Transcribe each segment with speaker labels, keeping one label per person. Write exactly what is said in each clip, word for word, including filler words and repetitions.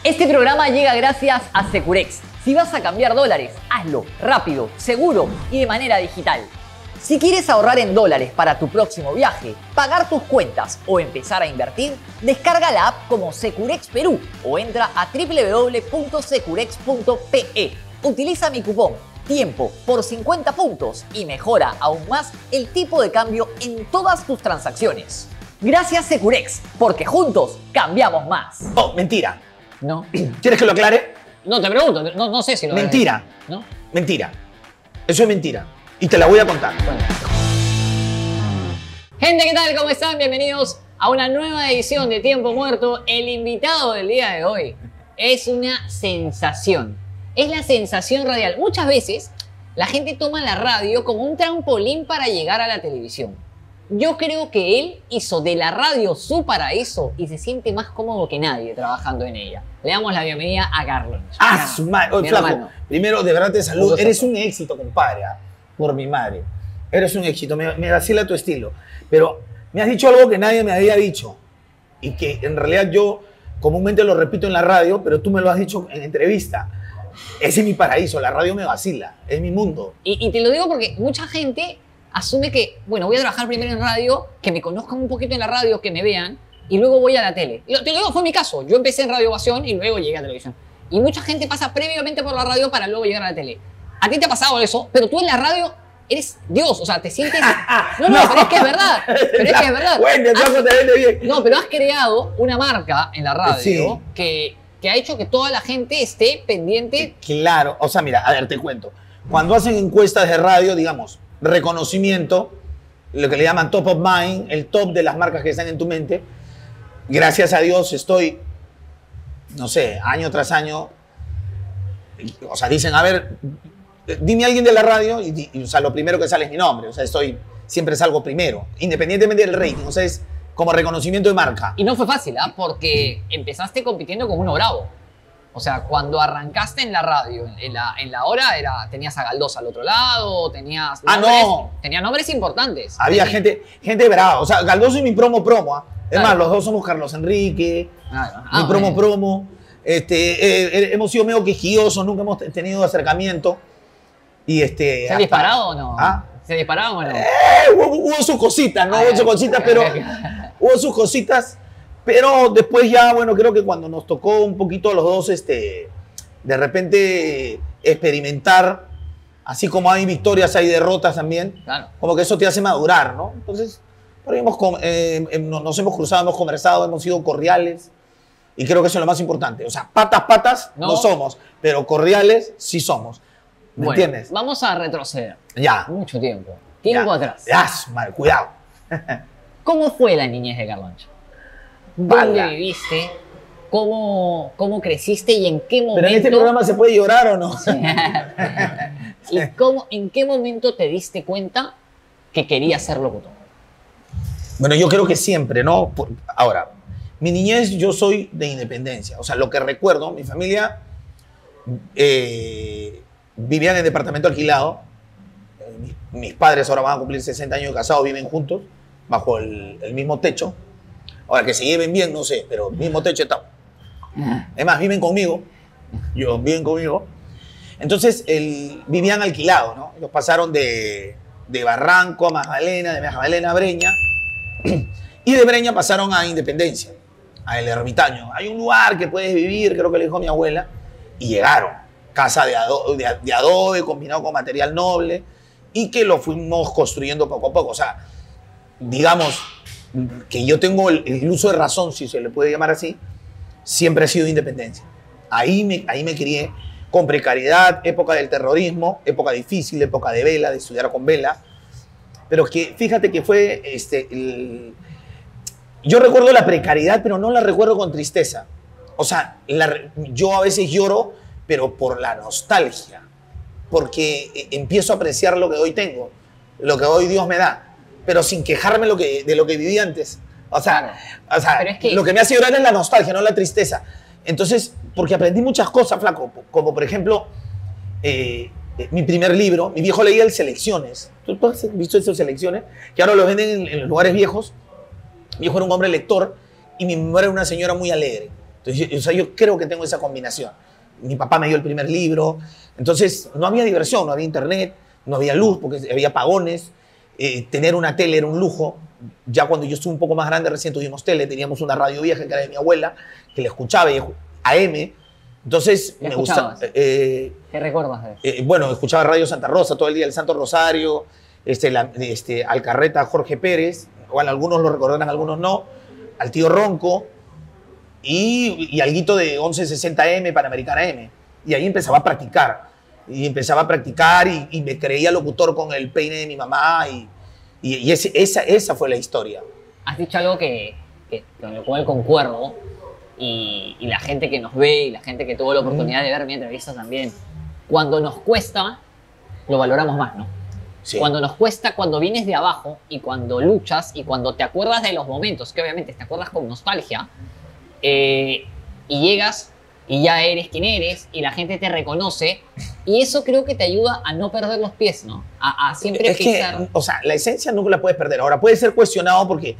Speaker 1: Este programa llega gracias a Securex. Si vas a cambiar dólares, hazlo rápido, seguro y de manera digital. Si quieres ahorrar en dólares para tu próximo viaje, pagar tus cuentas o empezar a invertir, descarga la app como Securex Perú o entra a doble u doble u doble u punto securex punto pe. Utiliza mi cupón TIEMPO por cincuenta puntos y mejora aún más el tipo de cambio en todas tus transacciones. Gracias Securex, porque juntos cambiamos más.
Speaker 2: Oh, mentira.
Speaker 1: ¿No?
Speaker 2: ¿Quieres que lo aclare?
Speaker 1: No, te pregunto, no, no sé si lo...
Speaker 2: Mentira.
Speaker 1: ¿No?
Speaker 2: Mentira. Eso es mentira. Y te la voy a contar.
Speaker 1: Bueno. Gente, ¿qué tal? ¿Cómo están? Bienvenidos a una nueva edición de Tiempo Muerto. El invitado del día de hoy es una sensación. Es la sensación radial. Muchas veces la gente toma la radio como un trampolín para llegar a la televisión. Yo creo que él hizo de la radio su paraíso y se siente más cómodo que nadie trabajando en ella. Le damos la bienvenida a Carlos.
Speaker 2: Ah, su madre. Oye, flaco,
Speaker 1: hermano.
Speaker 2: Primero, de verdad te saludo.
Speaker 1: Gusto,
Speaker 2: Eres
Speaker 1: Sato.
Speaker 2: un éxito, compadre. ¿Ah? Por mi madre. Eres un éxito. Me, me vacila tu estilo. Pero me has dicho algo que nadie me había dicho. Y que en realidad yo comúnmente lo repito en la radio, pero tú me lo has dicho en entrevista. Ese es mi paraíso. La radio me vacila. Es mi mundo.
Speaker 1: Y, y te lo digo porque mucha gente asume que, bueno, voy a trabajar primero en radio, que me conozcan un poquito en la radio, que me vean, y luego voy a la tele. Lo- Te lo digo, fue mi caso. Yo empecé en Radio Ovación y luego llegué a televisión. Y mucha gente pasa previamente por la radio para luego llegar a la tele. A ti te ha pasado eso, pero tú en la radio eres Dios, o sea, te sientes... No, no,
Speaker 2: No.
Speaker 1: pero es que es verdad. Pero es que es verdad.
Speaker 2: Bueno, el flaco te vende bien.
Speaker 1: No, pero has creado una marca en la radio
Speaker 2: Sí.
Speaker 1: que, que ha hecho que toda la gente esté pendiente.
Speaker 2: Claro. O sea, mira, a ver, te cuento. Cuando hacen encuestas de radio, digamos, reconocimiento, lo que le llaman top of mind, el top de las marcas que están en tu mente, gracias a Dios estoy, no sé, año tras año, o sea, dicen, a ver, dime a alguien de la radio, y, di- y, o sea, lo primero que sale es mi nombre, o sea, estoy, siempre salgo primero, independientemente del rating, o sea, es como reconocimiento de marca.
Speaker 1: Y no fue fácil, ¿ah? Porque empezaste compitiendo con uno bravo. O sea, cuando arrancaste en la radio, en la, en la hora, era, tenías a Galdós al otro lado, tenías
Speaker 2: Ah,
Speaker 1: nombres,
Speaker 2: no.
Speaker 1: tenías nombres importantes.
Speaker 2: Había
Speaker 1: Tenías-
Speaker 2: gente, gente brava, o sea, Galdoso y mi promo promo, ¿ah? Es
Speaker 1: Claro.
Speaker 2: más, los dos somos Carlos Enrique,
Speaker 1: Ah,
Speaker 2: mi
Speaker 1: ah,
Speaker 2: promo
Speaker 1: bueno.
Speaker 2: promo, este, eh, eh, hemos sido medio quejillosos, nunca hemos te- tenido acercamiento. Y este,
Speaker 1: ¿Se
Speaker 2: hasta-
Speaker 1: ha disparado o no?
Speaker 2: ¿Ah?
Speaker 1: ¿Se dispararon o no?
Speaker 2: Eh, hubo, hubo sus cositas, ¿no?
Speaker 1: Ah,
Speaker 2: Hubo sus cositas, pero hubo sus cositas, pero después ya, bueno, creo que cuando nos tocó un poquito a los dos, este, de repente experimentar, así como hay victorias, hay derrotas también,
Speaker 1: Claro.
Speaker 2: como que eso te hace madurar, ¿no? Entonces, por ahí hemos, com- eh, eh, nos nos hemos cruzado, hemos conversado, hemos sido cordiales, y creo que eso es lo más importante. O sea, patas, patas no,
Speaker 1: No.
Speaker 2: somos, pero cordiales sí somos. ¿Me
Speaker 1: Bueno,
Speaker 2: entiendes?
Speaker 1: Vamos a retroceder.
Speaker 2: Ya.
Speaker 1: Mucho tiempo. Tiempo
Speaker 2: ya,
Speaker 1: atrás.
Speaker 2: Ya, su madre, cuidado.
Speaker 1: ¿Cómo fue la niñez de Carloncho? ¿Dónde
Speaker 2: Pala.
Speaker 1: viviste? ¿Cómo, ¿Cómo creciste y en qué momento?
Speaker 2: Pero en este programa se puede llorar o no.
Speaker 1: ¿Y cómo, en qué momento te diste cuenta que querías ser locutor?
Speaker 2: Bueno, yo creo que siempre, ¿no? Por- ahora, mi niñez, yo soy de Independencia. O sea, lo que recuerdo, mi familia eh, vivía en el departamento alquilado. Eh, mis, mis padres ahora van a cumplir sesenta años de casados, viven juntos, bajo el, el mismo techo. Ahora, que se lleven bien, no sé, pero el mismo techo está. Además, viven conmigo. Yo, viven conmigo. Entonces, el, vivían alquilados, ¿no? Ellos pasaron de, de Barranco a Magdalena, de Magdalena a Breña. Y de Breña pasaron a Independencia, a El Ermitaño. Hay un lugar que puedes vivir, creo que le dijo mi abuela. Y llegaron. Casa de, ado de, de adobe combinado con material noble. Y que lo fuimos construyendo poco a poco. O sea, digamos que yo tengo el, el uso de razón, si se le puede llamar así, siempre ha sido Independencia. Ahí me, ahí me crié con precariedad, época del terrorismo, época difícil, época de vela, de estudiar con vela. Pero que fíjate que fue, este, el... yo recuerdo la precariedad, pero no la recuerdo con tristeza. O sea, la, yo a veces lloro, pero por la nostalgia, porque empiezo a apreciar lo que hoy tengo, lo que hoy Dios me da, pero sin quejarme lo que, de lo que viví antes. O sea,
Speaker 1: Claro.
Speaker 2: o sea
Speaker 1: Pero es que-
Speaker 2: lo que me hace llorar es la nostalgia, no la tristeza. Entonces, porque aprendí muchas cosas, flaco, como por ejemplo, eh, eh, mi primer libro, mi viejo leía el Selecciones. ¿Tú, tú has visto esos Selecciones? Que ahora los venden en, en los lugares viejos. Mi viejo era un hombre lector y mi mamá era una señora muy alegre. Entonces, yo, o sea, yo creo que tengo esa combinación. Mi papá me dio el primer libro, entonces no había diversión, no había internet, no había luz porque había apagones. Eh, tener una tele era un lujo. Ya cuando yo estuve un poco más grande, recién tuvimos tele, teníamos una radio vieja que era de mi abuela, que la escuchaba, y A M. Entonces,
Speaker 1: ¿Qué
Speaker 2: me gusta. Eh,
Speaker 1: ¿Qué recuerdas de eso?
Speaker 2: eh, bueno, escuchaba Radio Santa Rosa todo el día, el Santo Rosario, este, la, este, Alcarreta Jorge Pérez, bueno, algunos lo recordarán, algunos no, al tío Ronco, y, y alguito de once sesenta eme, Panamericana M. Y ahí empezaba a practicar. Y empezaba a practicar y, y me creía locutor con el peine de mi mamá. Y, y, y ese, esa, esa fue la historia.
Speaker 1: Has dicho algo que, que con lo cual concuerdo. Y, y la gente que nos ve y la gente que tuvo la oportunidad de ver mi entrevista también. Cuando nos cuesta, lo valoramos más, ¿no?
Speaker 2: Sí.
Speaker 1: Cuando nos cuesta, cuando vienes de abajo y cuando luchas y cuando te acuerdas de los momentos, que obviamente te acuerdas con nostalgia, eh, y llegas y ya eres quien eres y la gente te reconoce, y eso creo que te ayuda a no perder los pies, ¿no? A, a siempre
Speaker 2: es
Speaker 1: fixar.
Speaker 2: que, o sea, la esencia nunca la puedes perder. Ahora, puede ser cuestionado porque,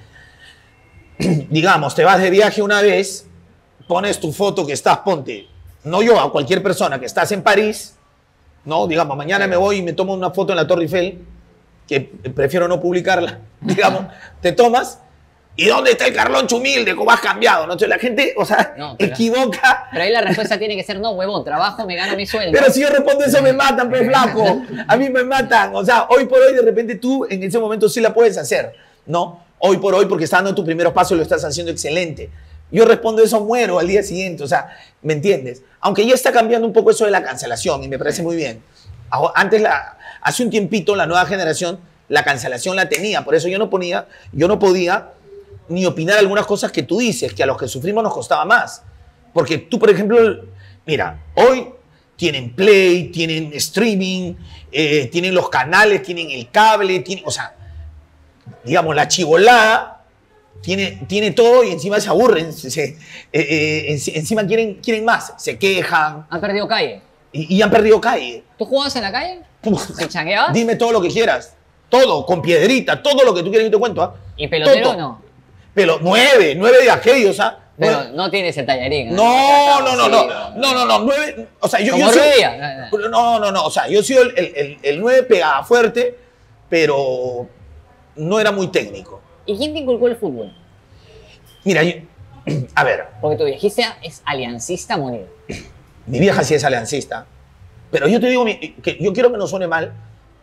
Speaker 2: digamos, te vas de viaje una vez, pones tu foto que estás, ponte, no yo, a cualquier persona que estás en París, ¿no? Digamos, mañana me voy y me tomo una foto en la Torre Eiffel, que prefiero no publicarla, digamos, te tomas. ¿Y dónde está el Carloncho humilde? ¿Cómo has cambiado? ¿No? Entonces la gente, o sea,
Speaker 1: No, pero-
Speaker 2: equivoca.
Speaker 1: Pero ahí la respuesta tiene que ser, no, huevón, trabajo, me gano mi sueldo.
Speaker 2: Pero si yo respondo eso me matan, pues flaco. A mí me matan. O sea, hoy por hoy de repente tú en ese momento sí la puedes hacer, ¿no? Hoy por hoy porque estás dando tus primeros pasos y lo estás haciendo excelente. Yo respondo eso, muero al día siguiente. O sea, ¿me entiendes? Aunque ya está cambiando un poco eso de la cancelación y me parece muy bien. Ajo- Antes, la, hace un tiempito, la nueva generación, la cancelación la tenía. Por eso yo no ponía, yo no podía ni opinar algunas cosas que tú dices, que a los que sufrimos nos costaba más. Porque tú, por ejemplo, mira, hoy tienen Play, tienen streaming, eh, tienen los canales, tienen el cable, tienen, o sea, digamos, la chivolada tiene, tiene todo y encima se aburren, se- se- eh, eh, enci- encima quieren, quieren más, se quejan
Speaker 1: Han perdido calle.
Speaker 2: y, y han perdido calle.
Speaker 1: ¿Tú jugabas en la calle?
Speaker 2: Puf,
Speaker 1: ¿Se changueabas?
Speaker 2: dime todo lo que quieras, todo, con piedrita, todo lo que tú quieras, yo te cuento. ¿Ah?
Speaker 1: ¿Y pelotero
Speaker 2: Todo.
Speaker 1: no?
Speaker 2: Pero nueve, nueve de aquellos, ¿ah?
Speaker 1: Pero
Speaker 2: Nueve-
Speaker 1: no tienes el tallarín.
Speaker 2: No, no, no,
Speaker 1: Sí,
Speaker 2: no, no, no, no, nueve, o sea, yo,
Speaker 1: Como
Speaker 2: yo soy-
Speaker 1: Ruidía.
Speaker 2: no, no, no, o sea, yo soy el, el, el, el nueve pegaba fuerte, pero no era muy técnico.
Speaker 1: ¿Y quién te inculcó el fútbol?
Speaker 2: Mira, yo- a ver,
Speaker 1: Porque tu viejita es aliancista a morir.
Speaker 2: mi vieja sí es aliancista, pero yo te digo mi- que yo quiero que no suene mal,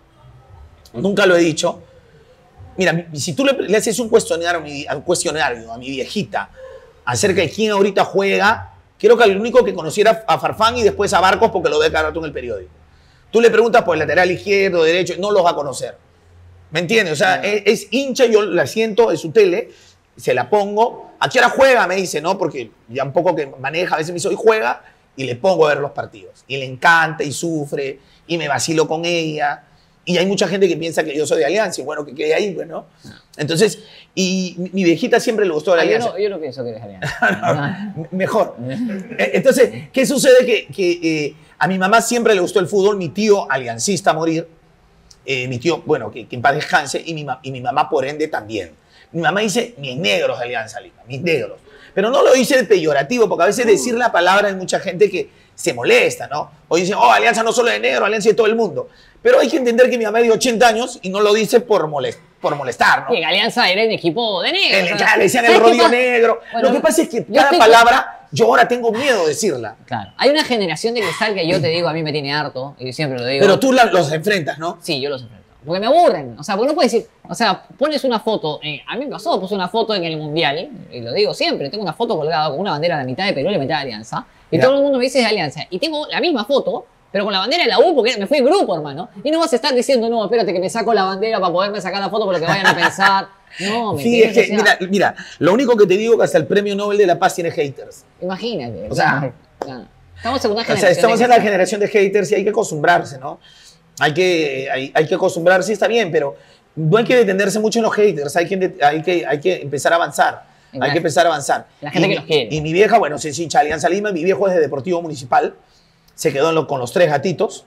Speaker 2: nunca lo he dicho. Mira, mi- si tú le, le haces un cuestionario, a mi, un cuestionario a mi viejita acerca de quién ahorita juega, creo que el único que conociera a Farfán y después a Barcos porque lo ve cada rato en el periódico. Tú le preguntas por el lateral izquierdo, derecho, no los va a conocer. ¿Me entiendes? O sea, es, es hincha, yo la siento en su tele, se la pongo. ¿A qué hora juega? Me dice, ¿no? Porque ya un poco que maneja, a veces me dice, hoy juega, y le pongo a ver los partidos. Y le encanta y sufre, y me vacilo con ella. Y hay mucha gente que piensa que yo soy de Alianza, y bueno, que quede ahí, pues, ¿no? Entonces, y mi, mi viejita siempre le gustó la
Speaker 1: Ah, yo,
Speaker 2: Alianza.
Speaker 1: no, yo no pienso que eres alianza.
Speaker 2: M- Mejor. Eh, Entonces, ¿qué sucede? Que, que eh, a mi mamá siempre le gustó el fútbol, mi tío aliancista a morir, eh, mi tío, bueno, que, que en paz descanse, y mi, ma- y mi mamá por ende también. Mi mamá dice, mis negros de Alianza Lima, mis negros. Pero no lo dice de peyorativo, porque a veces decir la palabra hay mucha gente que se molesta, ¿no? O dicen, oh, Alianza no solo de negro, Alianza de todo el mundo. Pero hay que entender que mi mamá es de ochenta años y no lo dice por, molest por molestar, ¿no?
Speaker 1: Y en Alianza era el equipo de negro.
Speaker 2: El-
Speaker 1: o sea,
Speaker 2: claro, le decían
Speaker 1: ¿sabes
Speaker 2: el
Speaker 1: qué
Speaker 2: rodillo
Speaker 1: pasa?
Speaker 2: negro.
Speaker 1: Bueno,
Speaker 2: Lo que pasa es que
Speaker 1: yo
Speaker 2: cada
Speaker 1: estoy-
Speaker 2: palabra, yo ahora tengo miedo de decirla.
Speaker 1: Claro. Hay una generación de cristal que yo te digo, a mí me tiene harto, y siempre lo digo.
Speaker 2: Pero tú la- los enfrentas, ¿no?
Speaker 1: Sí, yo los enfrento. Porque me aburren. O sea, porque no puedes decir, o sea, pones una foto, en- a mí me pasó, puse una foto en el Mundial, y lo digo siempre, tengo una foto colgada con una bandera a la mitad de Perú y la mitad de Alianza, y
Speaker 2: Ya.
Speaker 1: todo el mundo me dice de Alianza, y tengo la misma foto, pero con la bandera de la U, porque me fui en grupo, hermano. Y no vas a estar diciendo, no, espérate que me saco la bandera para poderme sacar la foto por lo que vayan a pensar. No, me
Speaker 2: Sí, es que, mira, mira, lo único que te digo es que hasta el premio Nobel de la Paz tiene haters.
Speaker 1: Imagínate.
Speaker 2: O sea,
Speaker 1: ya. Estamos en una
Speaker 2: O sea,
Speaker 1: generación.
Speaker 2: estamos
Speaker 1: de
Speaker 2: en la
Speaker 1: cristal.
Speaker 2: generación de haters y hay que acostumbrarse, ¿no? Hay que, hay, hay que acostumbrarse, está bien, pero no hay que detenerse mucho en los haters, hay que, hay que, hay que empezar a avanzar.
Speaker 1: La-
Speaker 2: Hay que empezar a avanzar.
Speaker 1: la gente
Speaker 2: y,
Speaker 1: que los quiere.
Speaker 2: Y mi vieja, bueno, se hincha Alianza Lima, mi viejo es de Deportivo Municipal, se quedó en lo- con los tres gatitos,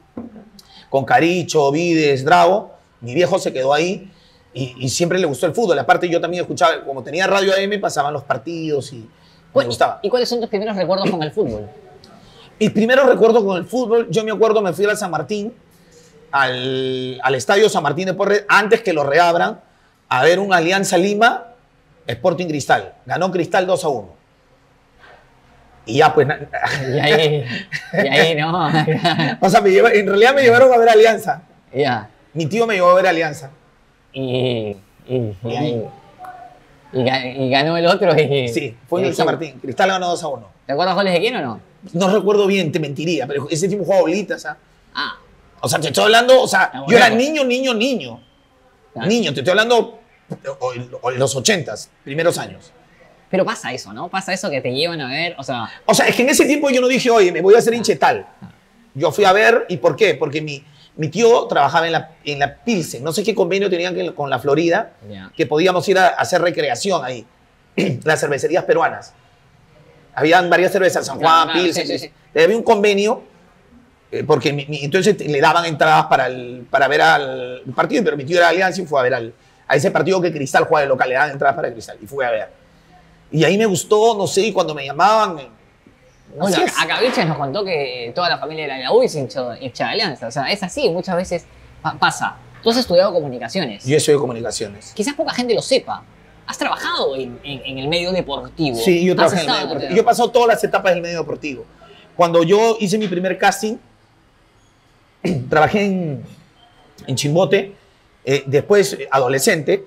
Speaker 2: con Caricho, Vides, Drago. Mi viejo se quedó ahí y, y siempre le gustó el fútbol. Aparte, yo también escuchaba, como tenía radio A M, pasaban los partidos y, Me gustaba.
Speaker 1: ¿Y cuáles son tus primeros recuerdos con el fútbol?
Speaker 2: Mis primeros recuerdos con el fútbol, yo me acuerdo, me fui a San Martín, al, al estadio San Martín de Porres, antes que lo reabran, a ver un Alianza Lima, Sporting Cristal. Ganó Cristal dos a uno. Y ya, pues...
Speaker 1: Y ahí, y ahí no.
Speaker 2: O sea, me lleva, en realidad me llevaron a ver Alianza.
Speaker 1: Ya.
Speaker 2: Mi tío me llevó a ver Alianza.
Speaker 1: Y, y, y, ahí, y, y ganó el otro. Y,
Speaker 2: sí, fue en el San Martín. Cristal ganó dos a uno.
Speaker 1: ¿Te acuerdas goles de quién o no?
Speaker 2: No recuerdo bien, te mentiría, pero ese tipo jugaba bolitas, ¿ah?
Speaker 1: Ah.
Speaker 2: O sea, te estoy hablando, o sea,
Speaker 1: Ah,
Speaker 2: yo era
Speaker 1: bueno.
Speaker 2: niño, niño, niño.
Speaker 1: Claro.
Speaker 2: Niño, te estoy hablando en los ochentas, primeros años.
Speaker 1: Pero pasa eso, ¿no? Pasa eso que te llevan a ver, o sea...
Speaker 2: O sea, es que en ese tiempo yo no dije, oye, me voy a hacer hincha tal. Yo fui a ver, ¿y por qué? Porque mi, mi tío trabajaba en la, en la Pilsen. No sé qué convenio tenían que- con la Florida,
Speaker 1: Ya.
Speaker 2: que podíamos ir a, a hacer recreación ahí. Las cervecerías peruanas. Habían varias cervezas, San Juan,
Speaker 1: Claro, claro,
Speaker 2: Pilsen.
Speaker 1: sí, sí, sí.
Speaker 2: Eh, Había un convenio, eh, porque mi- mi- entonces le daban entradas para, el, para ver al partido, pero mi tío era de Alianza y fue a ver al, a ese partido que Cristal juega de local, le daban entradas para Cristal y fui a ver. Y ahí me gustó, no sé, y cuando me llamaban...
Speaker 1: Bueno,
Speaker 2: así es.
Speaker 1: a Caviches nos contó que toda la familia era de la U y se hinchó- hincha de Alianza. O sea, es así, muchas veces pa- pasa. Tú has estudiado comunicaciones.
Speaker 2: Yo soy de comunicaciones.
Speaker 1: Quizás poca gente lo sepa. Has trabajado en, en- en el medio deportivo.
Speaker 2: Sí, yo
Speaker 1: Has
Speaker 2: trabajé en el
Speaker 1: estado
Speaker 2: medio deportivo.
Speaker 1: el
Speaker 2: Yo he pasado todas las etapas del medio deportivo. Cuando yo hice mi primer casting, trabajé en, en Chimbote, eh, después eh, adolescente,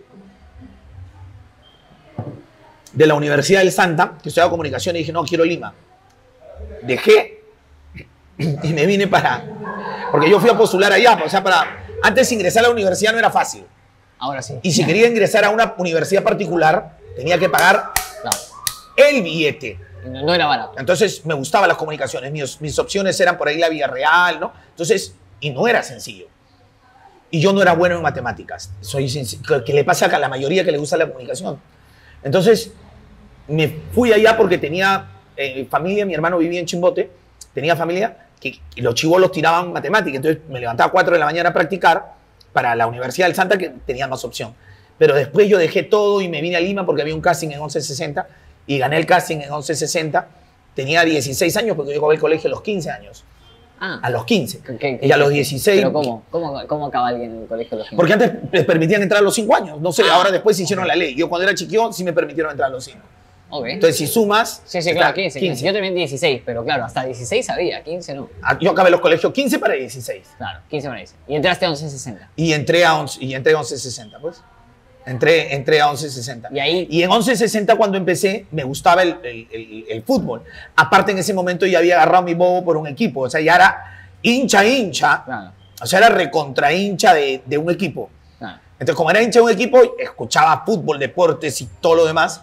Speaker 2: de la Universidad del Santa, que estudiaba comunicación, y dije, no, quiero Lima. Dejé y me vine para... Porque yo fui a postular allá, o sea, para... Antes de ingresar a la universidad no era fácil.
Speaker 1: Ahora sí.
Speaker 2: Y si quería ingresar a una universidad particular, tenía que pagar
Speaker 1: Claro.
Speaker 2: el billete.
Speaker 1: No, no era barato.
Speaker 2: Entonces me gustaban las comunicaciones, mis, mis opciones eran por ahí la Villarreal, ¿no? Entonces, y no era sencillo. Y yo no era bueno en matemáticas, soy senc- que, que le pasa a la mayoría que le gusta la comunicación. Entonces, me fui allá porque tenía eh, familia, mi hermano vivía en Chimbote, tenía familia, que, que los chibolos tiraban matemáticas, entonces me levantaba a cuatro de la mañana a practicar para la Universidad del Santa, que tenía más opción. Pero después yo dejé todo y me vine a Lima porque había un casting en once sesenta y gané el casting en once sesenta. Tenía dieciséis años porque yo acabé el colegio a los quince años.
Speaker 1: Ah.
Speaker 2: A los quince.
Speaker 1: ¿Qué- qué-
Speaker 2: Y a los
Speaker 1: qué-
Speaker 2: dieciséis.
Speaker 1: ¿Pero cómo? ¿Cómo, cómo acaba alguien en el colegio de los quince?
Speaker 2: Porque antes les permitían entrar a los cinco años. No sé,
Speaker 1: Ah.
Speaker 2: ahora después hicieron la ley. Yo cuando era chiquillo sí me permitieron entrar a los cinco.
Speaker 1: Ok.
Speaker 2: Entonces, si sumas...
Speaker 1: sí, sí,
Speaker 2: está
Speaker 1: claro, quince, quince. Yo también dieciséis, pero claro, hasta dieciséis había, quince no.
Speaker 2: Ah, Yo acabé los colegios quince para dieciséis.
Speaker 1: Claro, quince me dice. Y entraste a once sesenta.
Speaker 2: Y entré a, once, y entré a once sesenta, pues. Entré, entré a once sesenta.
Speaker 1: Y ahí-
Speaker 2: Y en once sesenta, cuando empecé, me gustaba el, el- el- el fútbol. Aparte, en ese momento ya había agarrado mi bobo por un equipo. O sea, ya era hincha, hincha.
Speaker 1: Claro,
Speaker 2: O sea, era recontra hincha de, de un equipo.
Speaker 1: claro.
Speaker 2: Entonces, como era hincha de un equipo, escuchaba fútbol, deportes y todo lo demás.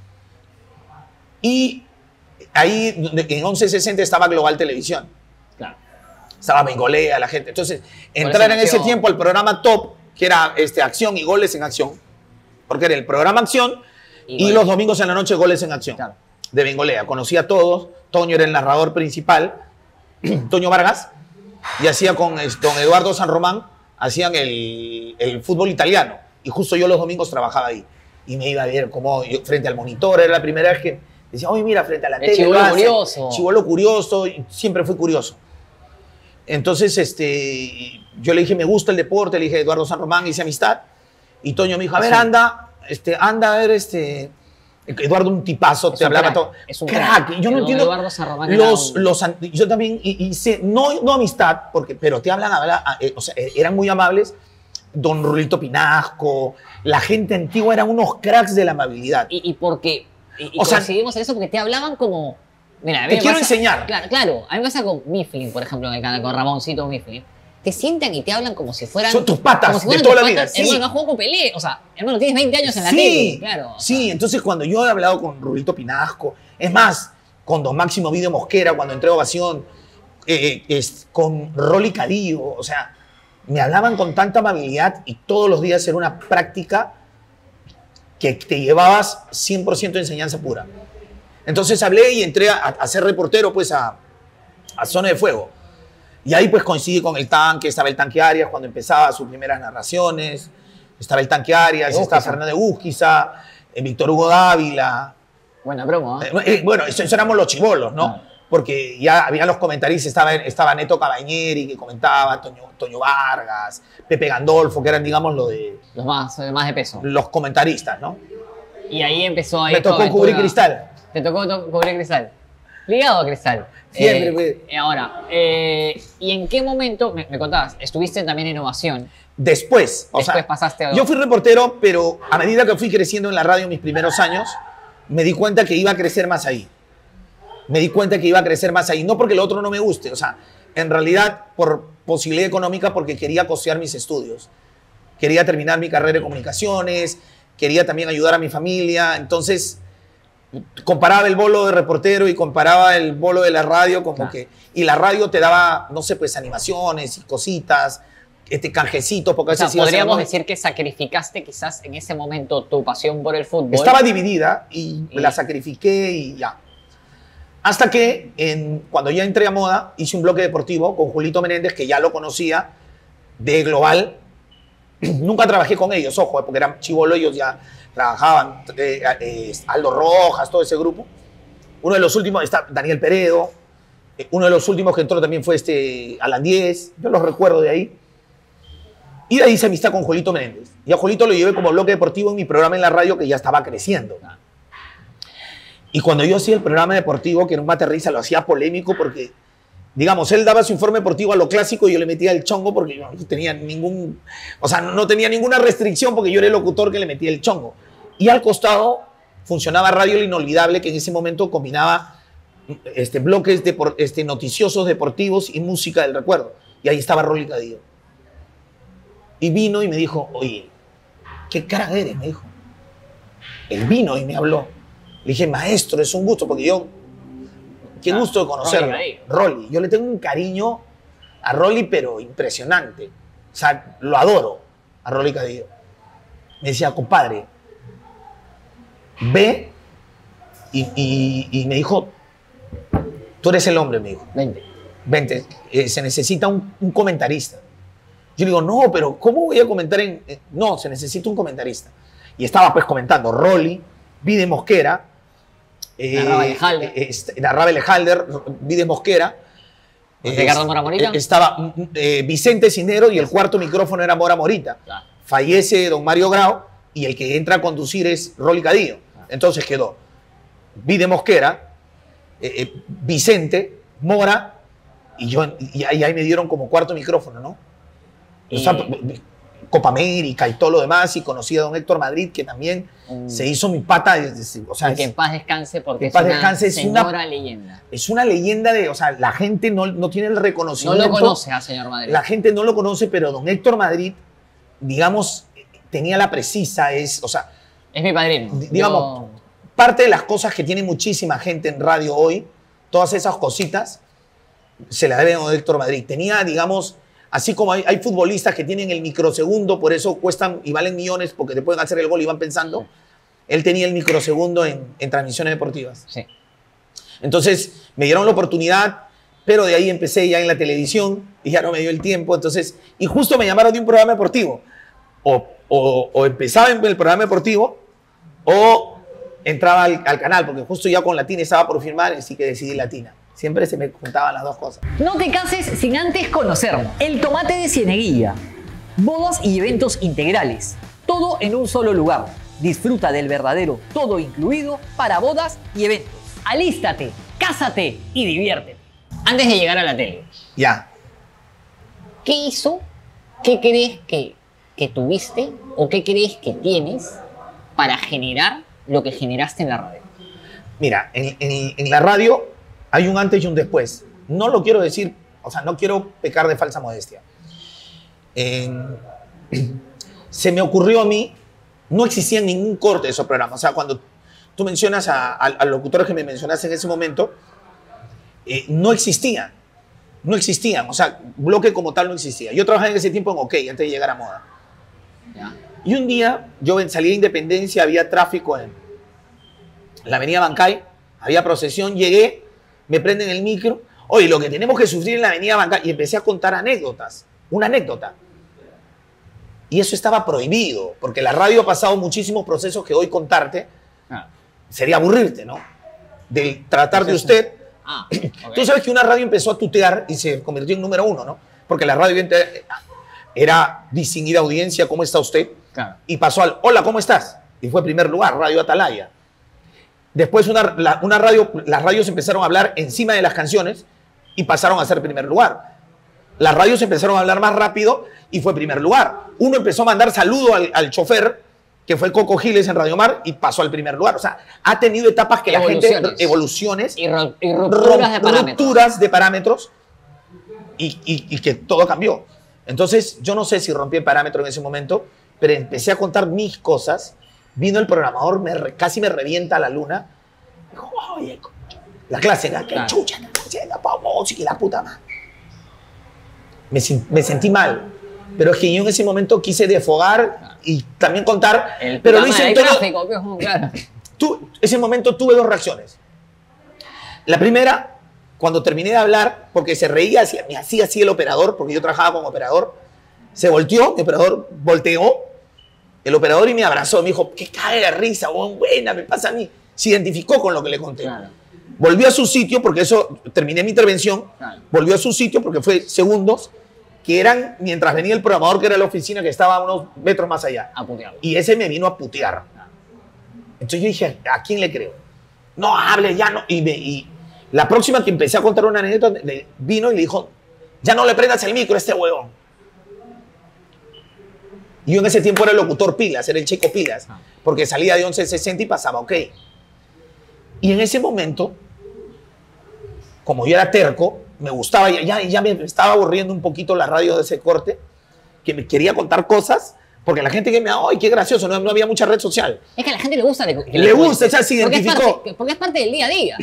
Speaker 2: Y ahí, donde- en once sesenta, estaba Global Televisión.
Speaker 1: Claro.
Speaker 2: Estaba Bengolea, la gente. Entonces,
Speaker 1: Goles
Speaker 2: entrar
Speaker 1: en
Speaker 2: en ese
Speaker 1: acción.
Speaker 2: tiempo al programa Top, que era este, acción y goles en acción, porque era el programa Acción
Speaker 1: Y
Speaker 2: y,
Speaker 1: goles.
Speaker 2: los domingos en la noche goles en acción,
Speaker 1: Claro.
Speaker 2: de Bengolea. Conocí a todos. Toño era el narrador principal, Toño Vargas, y hacía con es- don Eduardo San Román, hacían el, el fútbol italiano. Y justo yo los domingos trabajaba ahí. Y me iba a ver como yo, frente al monitor, era la primera vez que decía, oye, mira, frente a la
Speaker 1: El
Speaker 2: tele.
Speaker 1: chibolo
Speaker 2: lo hace".
Speaker 1: curioso.
Speaker 2: Chibolo curioso, y siempre fui curioso. Entonces, este, yo le dije, me gusta el deporte, le dije a Eduardo San Román, hice amistad. Y Toño me dijo, a ver,
Speaker 1: Sí.
Speaker 2: anda, este, anda a ver, este... Eduardo, un tipazo,
Speaker 1: Es
Speaker 2: te
Speaker 1: un
Speaker 2: hablaba
Speaker 1: crack,
Speaker 2: todo.
Speaker 1: es un
Speaker 2: crack.
Speaker 1: crack.
Speaker 2: Yo no
Speaker 1: Don
Speaker 2: entiendo.
Speaker 1: Eduardo San Román era
Speaker 2: los,
Speaker 1: un-
Speaker 2: los, an- yo también hi- hice, no, no amistad, porque, pero te hablan, habla- eh, o sea, eh, eran muy amables. Don Rulito Pinasco, la gente antigua eran unos cracks de la amabilidad.
Speaker 1: Y, y porque. Y, y
Speaker 2: O sea,
Speaker 1: coincidimos en eso porque te hablaban como. Mira, a mí
Speaker 2: Te
Speaker 1: me
Speaker 2: quiero
Speaker 1: pasa-
Speaker 2: enseñar.
Speaker 1: Claro, claro. A mí me pasa con Mifflin, por ejemplo, en el canal, con Ramoncito Mifflin. Te sientan y te hablan como si fueran.
Speaker 2: Son tus patas
Speaker 1: como si
Speaker 2: de
Speaker 1: fueran
Speaker 2: toda
Speaker 1: tus
Speaker 2: la vida,
Speaker 1: patas.
Speaker 2: sí.
Speaker 1: Hermano, no jugó con Pelé. O sea, hermano, tienes veinte años en la
Speaker 2: Sí,
Speaker 1: tele. Claro. o
Speaker 2: sí,
Speaker 1: sea,
Speaker 2: entonces cuando yo he hablado con Rulito Pinasco, es más, con Don Máximo Video Mosquera, cuando entré a Ovación, eh, eh, es, con Rolly Cadillo, o sea, me hablaban con tanta amabilidad y todos los días era una práctica que te llevabas cien por ciento de enseñanza pura. Entonces hablé y entré a, a ser reportero pues a, a Zona de Fuego. Y ahí pues coincidí con el tanque, estaba el tanque Arias cuando empezaba sus primeras narraciones, estaba el tanque Arias,
Speaker 1: De
Speaker 2: estaba
Speaker 1: Úzquiza.
Speaker 2: Fernando Úzquiza, eh, Víctor Hugo Dávila,
Speaker 1: Buena promo, ¿eh?
Speaker 2: Eh, bueno, eso, eso éramos los chibolos, ¿no?
Speaker 1: Ah.
Speaker 2: Porque ya había los comentaristas, estaba, estaba Neto Cabañeri, que comentaba, Toño, Toño Vargas, Pepe Gandolfo, que eran, digamos, lo de,
Speaker 1: Los más, más de peso.
Speaker 2: los comentaristas, ¿no?
Speaker 1: Y ahí empezó... Ahí
Speaker 2: Me tocó cubrir Cristal.
Speaker 1: Te tocó to cubrir Cristal. Ligado a Cristal.
Speaker 2: Siempre,
Speaker 1: eh,
Speaker 2: pues.
Speaker 1: eh, Ahora, eh, ¿y en qué momento, me, me contabas, estuviste también en Ovación?
Speaker 2: Después, o
Speaker 1: Después
Speaker 2: sea,
Speaker 1: pasaste a...
Speaker 2: yo fui reportero, pero a medida que fui creciendo en la radio en mis primeros años, me di cuenta que iba a crecer más ahí. Me di cuenta que iba a crecer más ahí. No porque lo otro no me guste, o sea, en realidad por posibilidad económica, porque quería costear mis estudios. Quería terminar mi carrera de comunicaciones, quería también ayudar a mi familia. Entonces, comparaba el bolo de reportero y comparaba el bolo de la radio, como
Speaker 1: Claro.
Speaker 2: que... Y la radio te daba, no sé, pues animaciones y cositas, este canjecitos, porque a
Speaker 1: O sea,
Speaker 2: veces ibas a
Speaker 1: podríamos
Speaker 2: la-
Speaker 1: decir que sacrificaste quizás en ese momento tu pasión por el fútbol.
Speaker 2: Estaba dividida y
Speaker 1: Y-
Speaker 2: la sacrifiqué y ya. Hasta que en, cuando ya entré a Moda, hice un bloque deportivo con Julito Menéndez, que ya lo conocía, de Global. Nunca trabajé con ellos, ojo, porque eran chibolo, ellos ya trabajaban, eh, eh, Aldo Rojas, todo ese grupo. Uno de los últimos está Daniel Peredo. eh, Uno de los últimos que entró también fue este Alan Diez. Yo los recuerdo de ahí. Y de ahí hice amistad con Julito Menéndez. Y a Julito lo llevé como bloque deportivo en mi programa en la radio, que ya estaba creciendo. Y cuando yo hacía el programa deportivo, que era un mate risa, lo hacía polémico porque, digamos, él daba su informe deportivo a lo clásico y yo le metía el chongo porque yo no tenía ningún, o sea, no tenía ninguna restricción porque yo era el locutor que le metía el chongo. Y al costado funcionaba Radio El Inolvidable, que en ese momento combinaba este, bloques de, este, noticiosos deportivos y música del recuerdo. Y ahí estaba Rolly Cadillo. Y vino y me dijo, oye, ¿qué cara eres? Me dijo. Él vino y me habló. Le dije, maestro, es un gusto, porque yo, qué
Speaker 1: Ah,
Speaker 2: gusto de conocerlo.
Speaker 1: Rolly.
Speaker 2: Rolly. Yo le tengo un cariño a Rolly, pero impresionante. O sea, lo adoro a Rolly Cadillo. Me decía, compadre, ve y, y, y me dijo, tú eres el hombre, me dijo.
Speaker 1: Vente.
Speaker 2: Vente, eh, se necesita un, un comentarista. Yo le digo, no, pero ¿cómo voy a comentar en...? Eh, no, se necesita un comentarista. Y estaba pues comentando Rolly, Vide Mosquera, eh,
Speaker 1: Narraba Elejalder.
Speaker 2: eh, este, narraba Elejalder, Vide Mosquera.
Speaker 1: Ricardo Mora Morita.
Speaker 2: eh, estaba eh, Vicente Cinero y el cuarto micrófono era Mora Morita.
Speaker 1: Claro.
Speaker 2: Fallece don Mario Grau y el que entra a conducir es Rolly Cadillo. Entonces quedó Vide Mosquera, eh, eh, Vicente, Mora y yo, y ahí, ahí me dieron como cuarto micrófono, ¿no? O sea,
Speaker 1: Y-
Speaker 2: Copa América y todo lo demás, y conocí a don Héctor Madrid, que también
Speaker 1: Mm.
Speaker 2: se hizo mi pata. desde- o sea,
Speaker 1: Y que en
Speaker 2: es,
Speaker 1: paz descanse porque
Speaker 2: Que en
Speaker 1: es
Speaker 2: paz
Speaker 1: una
Speaker 2: descanse, es una-
Speaker 1: señora leyenda.
Speaker 2: es una leyenda de, o sea, la gente no, no tiene el
Speaker 1: No
Speaker 2: reconocimiento.
Speaker 1: lo conoce al señor Madrid.
Speaker 2: La gente no lo conoce, pero don Héctor Madrid, digamos, tenía la precisa, es, o sea,
Speaker 1: Es mi padrino.
Speaker 2: Di- digamos,
Speaker 1: Yo-
Speaker 2: parte de las cosas que tiene muchísima gente en radio hoy, todas esas cositas, se las debe a don Héctor Madrid. Tenía, digamos, así como hay, hay futbolistas que tienen el microsegundo, por eso cuestan y valen millones porque te pueden hacer el gol y van pensando, él tenía el microsegundo en, en transmisiones deportivas.
Speaker 1: Sí.
Speaker 2: Entonces me dieron la oportunidad, pero de ahí empecé ya en la televisión y ya no me dio el tiempo. Entonces, y justo me llamaron de un programa deportivo. O, o, o empezaba en el programa deportivo o entraba al, al canal, porque justo ya con Latina estaba por firmar, así que decidí Latina. Siempre se me juntaban las dos cosas.
Speaker 1: No te cases sin antes conocernos. El tomate de Cieneguilla. Bodas y eventos integrales. Todo en un solo lugar. Disfruta del verdadero todo incluido para bodas y eventos. Alístate, cásate y diviértete. Antes de llegar a la tele,
Speaker 2: Ya.
Speaker 1: ¿qué hizo? ¿Qué crees que, que tuviste o qué crees que tienes para generar lo que generaste en la radio?
Speaker 2: Mira, en, en- en la radio hay un antes y un después. No lo quiero decir, o sea, no quiero pecar de falsa modestia. En- se me ocurrió a mí, no existía ningún corte de esos programas. O sea, cuando tú mencionas a, a- a los locutores que me mencionaste en ese momento, eh, no existían. No existían. O sea, bloque como tal no existía. Yo trabajaba en ese tiempo en OK, antes de llegar a Moda.
Speaker 1: ¿Ya?
Speaker 2: Y un día yo ven- salí de Independencia, había tráfico en la avenida Bancay, había procesión, llegué, me prenden el micro, oye, lo que tenemos que sufrir en la avenida Bancay, y empecé a contar anécdotas, una anécdota. Y eso estaba prohibido, porque la radio ha pasado muchísimos procesos que hoy contarte,
Speaker 1: Ah.
Speaker 2: sería aburrirte, ¿no? Del tratar de usted.
Speaker 1: Ah, okay.
Speaker 2: Tú sabes que una radio empezó a tutear y se convirtió en número uno, ¿no? Porque la radio era distinguida audiencia, ¿cómo está usted?
Speaker 1: Claro.
Speaker 2: Y pasó al, hola, ¿cómo estás? Y fue primer lugar, Radio Atalaya. Después una, la, una radio, las radios empezaron a hablar encima de las canciones y pasaron a ser primer lugar. Las radios empezaron a hablar más rápido y fue primer lugar. Uno empezó a mandar saludo al, al chofer, que fue Coco Giles en Radio Mar, y pasó al primer lugar. O sea, ha tenido etapas que la gente, evoluciones,
Speaker 1: y, ro, y rupturas, de parámetros.
Speaker 2: rupturas de parámetros y, y, y que todo cambió. Entonces, yo no sé si rompí el parámetro en ese momento, pero empecé a contar mis cosas. Vino el programador, me re, casi me revienta la luna. Dijo, oye, la clase, la que chucha, la clase, la música y la puta madre. Me, me sentí mal. Pero es que yo en ese momento quise desfogar y también contar.
Speaker 1: El
Speaker 2: pero lo hice en todo.
Speaker 1: Gráfico, claro.
Speaker 2: Tú, ese momento tuve dos reacciones. La primera, cuando terminé de hablar, porque se reía, me hacía así el operador, porque yo trabajaba como operador, se volteó, mi operador volteó, el operador y me abrazó, me dijo, qué caga de risa, buena, me pasa a mí. Se identificó con lo que le conté. Claro. Volvió a su sitio, porque eso, terminé mi intervención, claro. Volvió a su sitio, porque fue segundos, que eran, mientras venía el programador, que era la oficina, que estaba a unos metros más allá.
Speaker 1: A putearlo.
Speaker 2: Y ese me vino a putear. Entonces yo dije, ¿a quién le creo? No, hable, ya no. Y, me, y la próxima que empecé a contar una anécdota, vino y le dijo, ya no le prendas el micro a este huevón. Y yo en ese tiempo era el locutor Pilas, era el Checo Pilas, porque salía de once sesenta y pasaba ok. Y en ese momento, como yo era terco, me gustaba, ya, ya me estaba aburriendo un poquito la radio de ese corte, que me quería contar cosas, porque la gente que me, ¡ay, qué gracioso! No, no había mucha red social.
Speaker 1: Es que a la gente le gusta. Que
Speaker 2: le, le gusta, ya se identificó.
Speaker 1: Porque es, parte, porque es parte del día a día.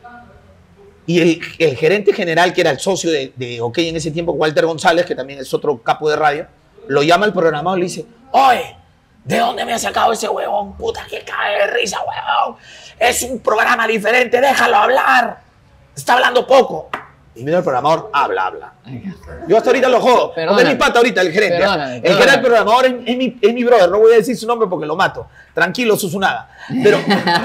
Speaker 2: Y el, el gerente general, que era el socio de, de OK en ese tiempo, Walter González, que también es otro capo de radio, lo llama al programador y le dice, ¡oye! ¿De dónde me ha sacado ese huevón? ¡Puta, que cae de risa, huevón! Es un programa diferente, déjalo hablar. Está hablando poco. Y mira el programador, habla, habla. Yo hasta ahorita lo jodo. Porque es mi pata ahorita, el gerente. Perdóname, perdóname. El que era el programador es, es, mi, es mi brother. No voy a decir su nombre porque lo mato. Tranquilo, Susunaga. Pero,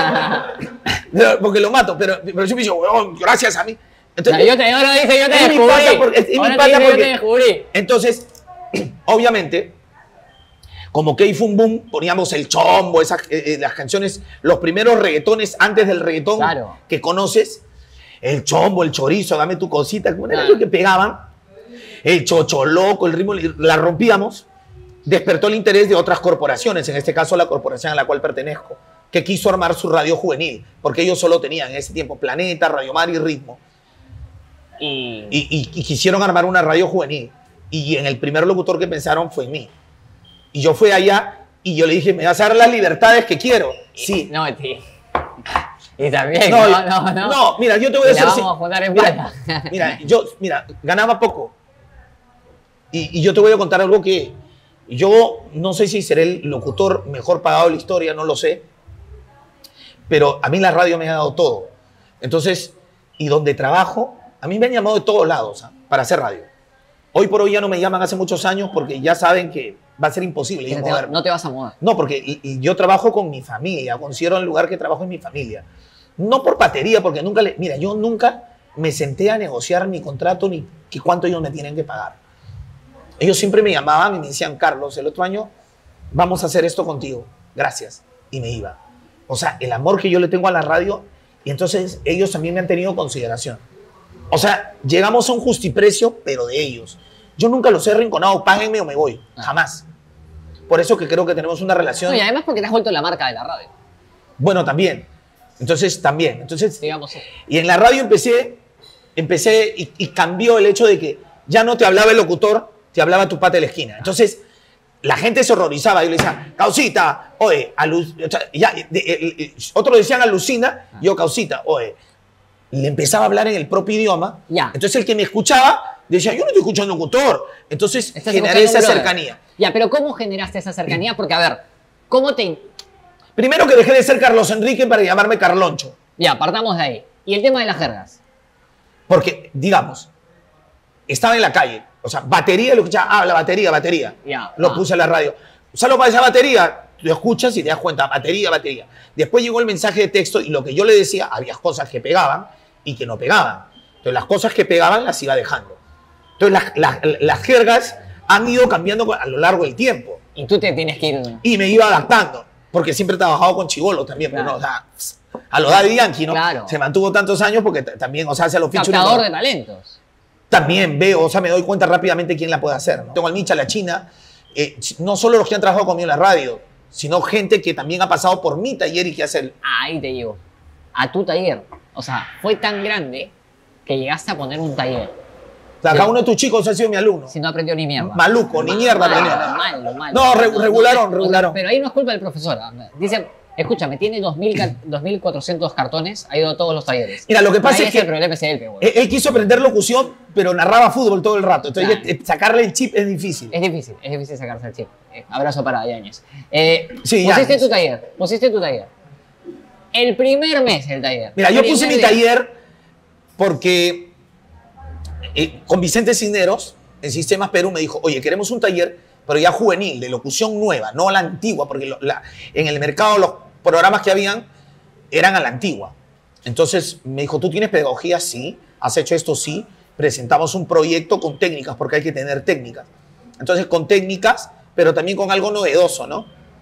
Speaker 2: pero porque lo mato. Pero, pero yo me digo, huevón, gracias a mí. Entonces,
Speaker 1: yo te, ahora dije, yo te
Speaker 2: es
Speaker 1: descubrí.
Speaker 2: Mi pata porque, es
Speaker 1: ahora
Speaker 2: mi pata
Speaker 1: te
Speaker 2: porque,
Speaker 1: yo te descubrí.
Speaker 2: Entonces, obviamente, como que fue un boom, poníamos el chombo, esas, eh, las canciones, los primeros reggaetones antes del reggaetón claro. que conoces. El chombo, el chorizo, dame tu cosita, como era lo que pegaban. El chocholoco, el ritmo, la rompíamos. Despertó el interés de otras corporaciones, en este caso la corporación a la cual pertenezco, que quiso armar su radio juvenil, porque ellos solo tenían en ese tiempo Planeta, Radio Mar y Ritmo. Y, y, y, y quisieron armar una radio juvenil. Y en el primer locutor que pensaron fue en mí. Y yo fui allá y yo le dije, me vas a dar las libertades que quiero. Sí.
Speaker 1: No, tío. Y también, no, no, no, no.
Speaker 2: No, mira, yo te voy a decir...
Speaker 1: La vamos a poner en
Speaker 2: mira, mira, yo, mira, ganaba poco. Y, y yo te voy a contar algo que... Yo no sé si seré el locutor mejor pagado de la historia, no lo sé. Pero a mí la radio me ha dado todo. Entonces, y donde trabajo, a mí me han llamado de todos lados, ¿eh? Para hacer radio. Hoy por hoy ya no me llaman hace muchos años porque ya saben que va a ser imposible.
Speaker 1: Te va, no te vas a mudar.
Speaker 2: No, porque y, y yo trabajo con mi familia. Considero el lugar que trabajo en mi familia. No por patería, porque nunca le... Mira, yo nunca me senté a negociar mi contrato ni que cuánto ellos me tienen que pagar. Ellos siempre me llamaban y me decían, Carlos, el otro año vamos a hacer esto contigo. Gracias. Y me iba. O sea, el amor que yo le tengo a la radio, y entonces ellos también me han tenido consideración. O sea, llegamos a un justiprecio, pero de ellos. Yo nunca los he rinconado, páguenme o me voy. Jamás. Por eso que creo que tenemos una relación...
Speaker 1: No, y además porque te has vuelto la marca de la radio.
Speaker 2: Bueno, también. Entonces, también. Entonces,
Speaker 1: digamos eso.
Speaker 2: Y en la radio empecé, empecé y, y cambió el hecho de que ya no te hablaba el locutor, te hablaba tu pata de la esquina. Entonces, la gente se horrorizaba. Yo le decía, Causita, oye, alu o sea, ya, de, de, de, otros decían alucina, ah. yo, Causita, oye. Le empezaba a hablar en el propio idioma.
Speaker 1: Ya.
Speaker 2: Entonces, el que me escuchaba decía, yo no estoy escuchando un locutor. Entonces, generé esa cercanía.
Speaker 1: Ya, pero ¿cómo generaste esa cercanía? Porque, a ver, ¿cómo te...?
Speaker 2: Primero que dejé de ser Carlos Enrique para llamarme Carloncho.
Speaker 1: Ya, partamos de ahí. ¿Y el tema de las jergas?
Speaker 2: Porque, digamos, estaba en la calle. O sea, batería, lo escuchaba, ah, la batería, batería.
Speaker 1: Ya,
Speaker 2: lo
Speaker 1: ah.
Speaker 2: puse en la radio. Solo para esa batería, lo escuchas y te das cuenta, batería, batería. Después llegó el mensaje de texto y lo que yo le decía, había cosas que pegaban y que no pegaban. Entonces las cosas que pegaban las iba dejando. Entonces las, las, las jergas han ido cambiando a lo largo del tiempo.
Speaker 1: Y tú te tienes que ir.
Speaker 2: Y me iba adaptando, porque siempre he trabajado con chibolos también, claro. Pero no, o sea, a lo Daddy Yankee, ¿no?
Speaker 1: Claro.
Speaker 2: Se mantuvo tantos años porque también, o sea, hacia los featuring.
Speaker 1: Captador de talentos.
Speaker 2: También veo, o sea, me doy cuenta rápidamente quién la puede hacer, ¿no? Tengo al Micha, la China, eh, no solo los que han trabajado conmigo en la radio, sino gente que también ha pasado por mi taller y que hace el...
Speaker 1: Ahí te llevo. A tu taller. O sea, fue tan grande que llegaste a poner un taller.
Speaker 2: O sea, cada uno de tus chicos ha sido mi alumno.
Speaker 1: Si no aprendió ni mierda.
Speaker 2: Maluco, ni mierda aprendió.
Speaker 1: Malo, malo.
Speaker 2: No, re
Speaker 1: no,
Speaker 2: regularon,
Speaker 1: no,
Speaker 2: regularon.
Speaker 1: O sea, pero ahí no es culpa del profesor. Dice, escúchame, tiene dos mil cuatrocientos cartones, ha ido a todos los talleres.
Speaker 2: Mira, lo que pasa
Speaker 1: ahí
Speaker 2: es que
Speaker 1: el problema es él,
Speaker 2: él, él quiso aprender locución, pero narraba fútbol todo el rato. Entonces, claro. sacarle el chip es difícil.
Speaker 1: Es difícil, es difícil sacarse el chip. Eh, abrazo para Yáñez. Eh,
Speaker 2: sí,
Speaker 1: pusiste
Speaker 2: Yáñez.
Speaker 1: tu taller, pusiste tu taller. El primer mes del taller.
Speaker 2: Mira, yo puse mi
Speaker 1: día.
Speaker 2: taller porque eh, con Vicente Cisneros, en Sistemas Perú, me dijo, oye, queremos un taller, pero ya juvenil, de locución nueva, no a la antigua, porque lo, la, en el mercado los programas que habían eran a la antigua. Entonces me dijo, ¿tú tienes pedagogía? Sí. ¿Has hecho esto? Sí. Presentamos un proyecto con técnicas, porque hay que tener técnicas. Entonces con técnicas, pero también con algo novedoso, ¿no?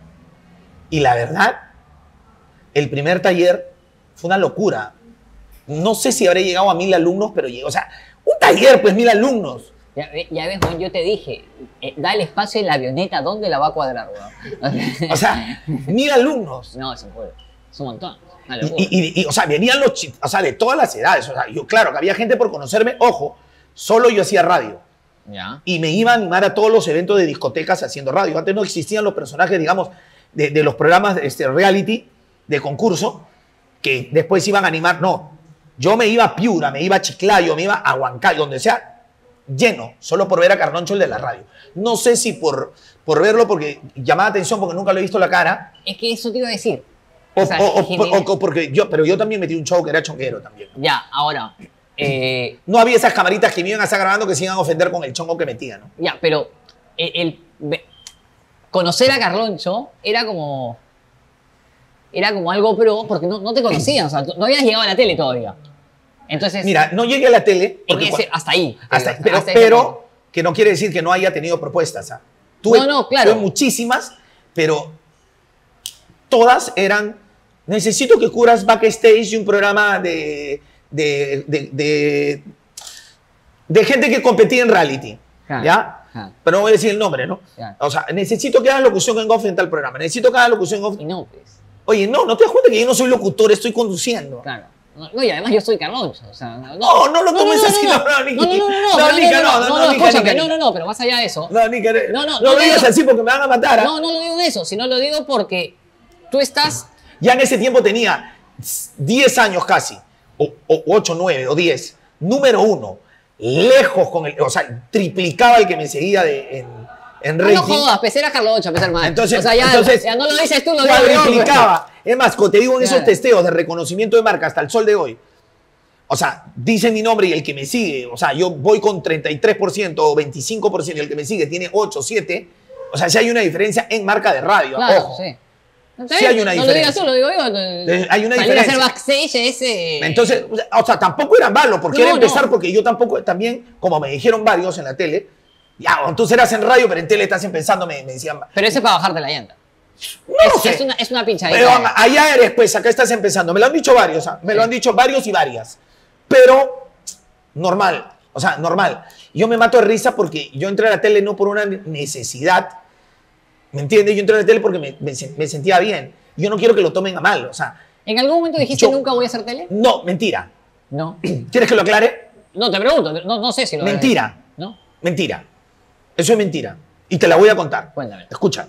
Speaker 2: Y la verdad, el primer taller fue una locura. No sé si habré llegado a mil alumnos, pero llegó. O sea, un taller, pues mil alumnos.
Speaker 1: Ya, ya ves, Juan, yo te dije, eh, da el espacio en la avioneta, ¿dónde la va a cuadrar, weón?
Speaker 2: O sea, mil alumnos.
Speaker 1: No, es un juego. Es un montón.
Speaker 2: Y, y, y, o sea, venían los chicos, o sea, de todas las edades. O sea, yo, claro, que había gente por conocerme. Ojo, solo yo hacía radio.
Speaker 1: Ya.
Speaker 2: Y me iba a animar a todos los eventos de discotecas haciendo radio. Antes no existían los personajes, digamos, de, de los programas de este, reality, de concurso, que después iban a animar. No, yo me iba a Piura, me iba a Chiclayo, me iba a Huancayo, donde sea, lleno, solo por ver a Carloncho, el de la radio. No sé si por, por verlo, porque llamaba atención, porque nunca lo he visto la cara.
Speaker 1: Es que eso te iba a decir.
Speaker 2: O,
Speaker 1: O sea,
Speaker 2: o, o,
Speaker 1: genera...
Speaker 2: o, porque yo, pero yo también metí un show que era chonguero también.
Speaker 1: Ya, ahora. Eh...
Speaker 2: No había esas camaritas que me iban a estar grabando que se iban a ofender con el chongo que metía, ¿no?
Speaker 1: Ya, pero el, el, conocer a Carloncho era como. Era como algo pro, porque no, no te conocían, o sea, no habías llegado a la tele todavía. Entonces.
Speaker 2: Mira, no llegué a la tele. Porque
Speaker 1: ese, hasta ahí.
Speaker 2: Hasta,
Speaker 1: hasta,
Speaker 2: pero
Speaker 1: hasta
Speaker 2: pero que no quiere decir que no haya tenido propuestas. ¿Ah? Tuve,
Speaker 1: no, no, claro.
Speaker 2: Tuve muchísimas, pero todas eran. Necesito que cubras backstage de un programa de, de, de, de, de gente que competía en reality. Ja, ¿ya? Ja. Pero no voy a decir el nombre, ¿no? Ja. O sea, necesito que hagas locución en off en tal programa. Necesito que hagas locución en off.
Speaker 1: Y no, pues.
Speaker 2: Oye, no, ¿no te das cuenta que yo no soy locutor, estoy conduciendo?
Speaker 1: Claro. No, y además yo soy Carloncho. O sea, no,
Speaker 2: no, no lo tomes
Speaker 1: no, no,
Speaker 2: así,
Speaker 1: no,
Speaker 2: no, no, Nica.
Speaker 1: No, no, no, no,
Speaker 2: no, Nica, no, no, no,
Speaker 1: escúchame, no, no, no, pero más allá de eso.
Speaker 2: No, Nica,
Speaker 1: no, no,
Speaker 2: no lo digas así porque me van a matar. ¿eh?
Speaker 1: No, no lo digo de eso, sino lo digo porque tú estás.
Speaker 2: Ya en ese tiempo tenía diez años casi, o, o ocho, nueve, o diez. Número uno, lejos con el, o sea, triplicaba el que me seguía de, en, en rating.
Speaker 1: No jodas, pues era Carloncho, pues hermano.
Speaker 2: Entonces,
Speaker 1: o sea, ya,
Speaker 2: entonces,
Speaker 1: ya no lo dices tú, lo digo yo.
Speaker 2: Triplicaba. Es más, cuando te digo en esos
Speaker 1: claro.
Speaker 2: testeos de reconocimiento de marca hasta el sol de hoy, o sea, dice mi nombre y el que me sigue, o sea, yo voy con treinta y tres por ciento o veinticinco por ciento y el que me sigue tiene ocho, siete, o sea, si hay una diferencia en marca de radio,
Speaker 1: claro,
Speaker 2: ojo.
Speaker 1: Sí.
Speaker 2: Sí hay una
Speaker 1: no
Speaker 2: diferencia.
Speaker 1: No lo digas tú, lo digo yo.
Speaker 2: Hay una
Speaker 1: Salir
Speaker 2: diferencia.
Speaker 1: a hacer backstage ese...
Speaker 2: Entonces, o sea, tampoco era malo, porque
Speaker 1: no,
Speaker 2: era empezar,
Speaker 1: no.
Speaker 2: porque yo tampoco, también, como me dijeron varios en la tele, ya, entonces eras en radio, pero en tele estás empezando, me, me decían...
Speaker 1: Pero ese es para bajarte la llanta.
Speaker 2: No
Speaker 1: es,
Speaker 2: sé.
Speaker 1: Es una, es una pinchadita.
Speaker 2: Pero allá eres, pues, acá estás empezando. Me lo han dicho varios, me sí. lo han dicho varios y varias. Pero, normal, o sea, normal. Yo me mato de risa porque yo entré a la tele no por una necesidad, ¿me entiendes? Yo entré a la tele porque me, me, me sentía bien. Yo no quiero que lo tomen a mal, o sea...
Speaker 1: ¿En algún momento dijiste yo, nunca voy a hacer tele?
Speaker 2: No, mentira.
Speaker 1: No.
Speaker 2: ¿Quieres que lo aclare?
Speaker 1: No, te pregunto, no, no sé si lo...
Speaker 2: Mentira.
Speaker 1: ¿No?
Speaker 2: Mentira. Eso es mentira. Y te la voy a contar.
Speaker 1: Cuéntame.
Speaker 2: Escucha.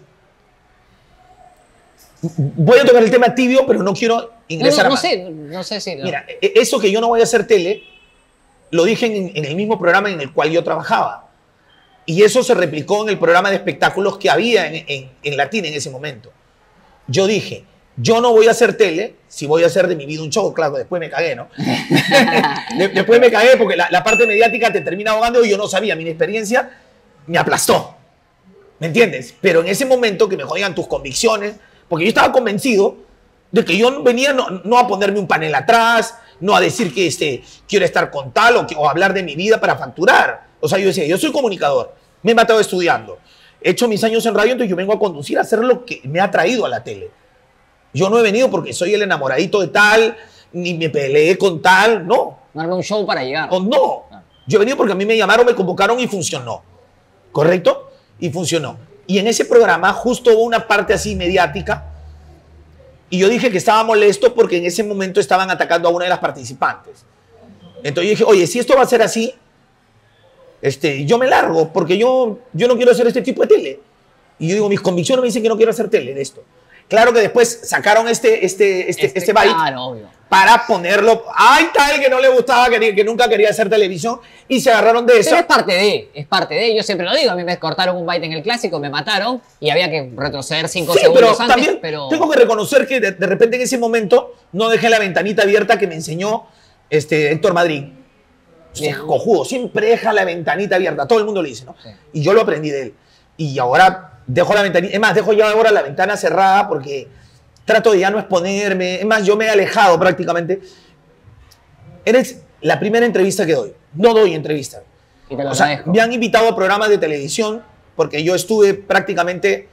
Speaker 2: Voy a tocar el tema tibio, pero no quiero ingresar
Speaker 1: no, no,
Speaker 2: a más.
Speaker 1: No sé, no sé si... No.
Speaker 2: Mira, eso que yo no voy a hacer tele, lo dije en, en el mismo programa en el cual yo trabajaba. Y eso se replicó en el programa de espectáculos que había en, en, en Latina en ese momento. Yo dije, yo no voy a hacer tele, si voy a hacer de mi vida un show, claro, después me cagué, ¿no? Después me cagué porque la, la parte mediática te termina ahogando y yo no sabía, mi inexperiencia me aplastó. ¿Me entiendes? Pero en ese momento que me jodían tus convicciones, porque yo estaba convencido de que yo venía no, no a ponerme un panel atrás, no a decir que este, quiero estar con tal o, que, o hablar de mi vida para facturar. O sea, yo decía, yo soy comunicador, me he matado estudiando, he hecho mis años en radio, entonces yo vengo a conducir, a hacer lo que me ha traído a la tele. Yo no he venido porque soy el enamoradito de tal, ni me peleé con tal, no.
Speaker 1: No armé un show para llegar.
Speaker 2: O no. Yo he venido porque a mí me llamaron, me convocaron y funcionó. ¿Correcto? Y funcionó. Y en ese programa justo hubo una parte así mediática y yo dije que estaba molesto porque en ese momento estaban atacando a una de las participantes. Entonces yo dije, oye, si esto va a ser así, este, yo me largo porque yo, yo no quiero hacer este tipo de tele. Y yo digo, mis convicciones me dicen que no quiero hacer tele de esto. Claro que después sacaron este, este, este, este, este byte
Speaker 1: claro, obvio.
Speaker 2: Para ponerlo. Ay, tal que no le gustaba, que, que nunca quería hacer televisión y se agarraron de eso.
Speaker 1: Pero es parte de, es parte de. Yo siempre lo digo, a mí me cortaron un byte en el clásico, me mataron y había que retroceder cinco
Speaker 2: sí,
Speaker 1: segundos
Speaker 2: pero
Speaker 1: antes.
Speaker 2: También
Speaker 1: pero
Speaker 2: tengo que reconocer que de, de repente en ese momento no dejé la ventanita abierta que me enseñó este, Héctor Madrid. O sea, cojudo, siempre deja la ventanita abierta. Todo el mundo le dice, ¿no? Sí. Y yo lo aprendí de él. Y ahora dejo la ventanita. Es más, dejo ya ahora la ventana cerrada porque trato de ya no exponerme. Es más, yo me he alejado prácticamente. Eres la primera entrevista que doy. No doy entrevista.
Speaker 1: Y te lo
Speaker 2: o sea, me han invitado a programas de televisión porque yo estuve prácticamente,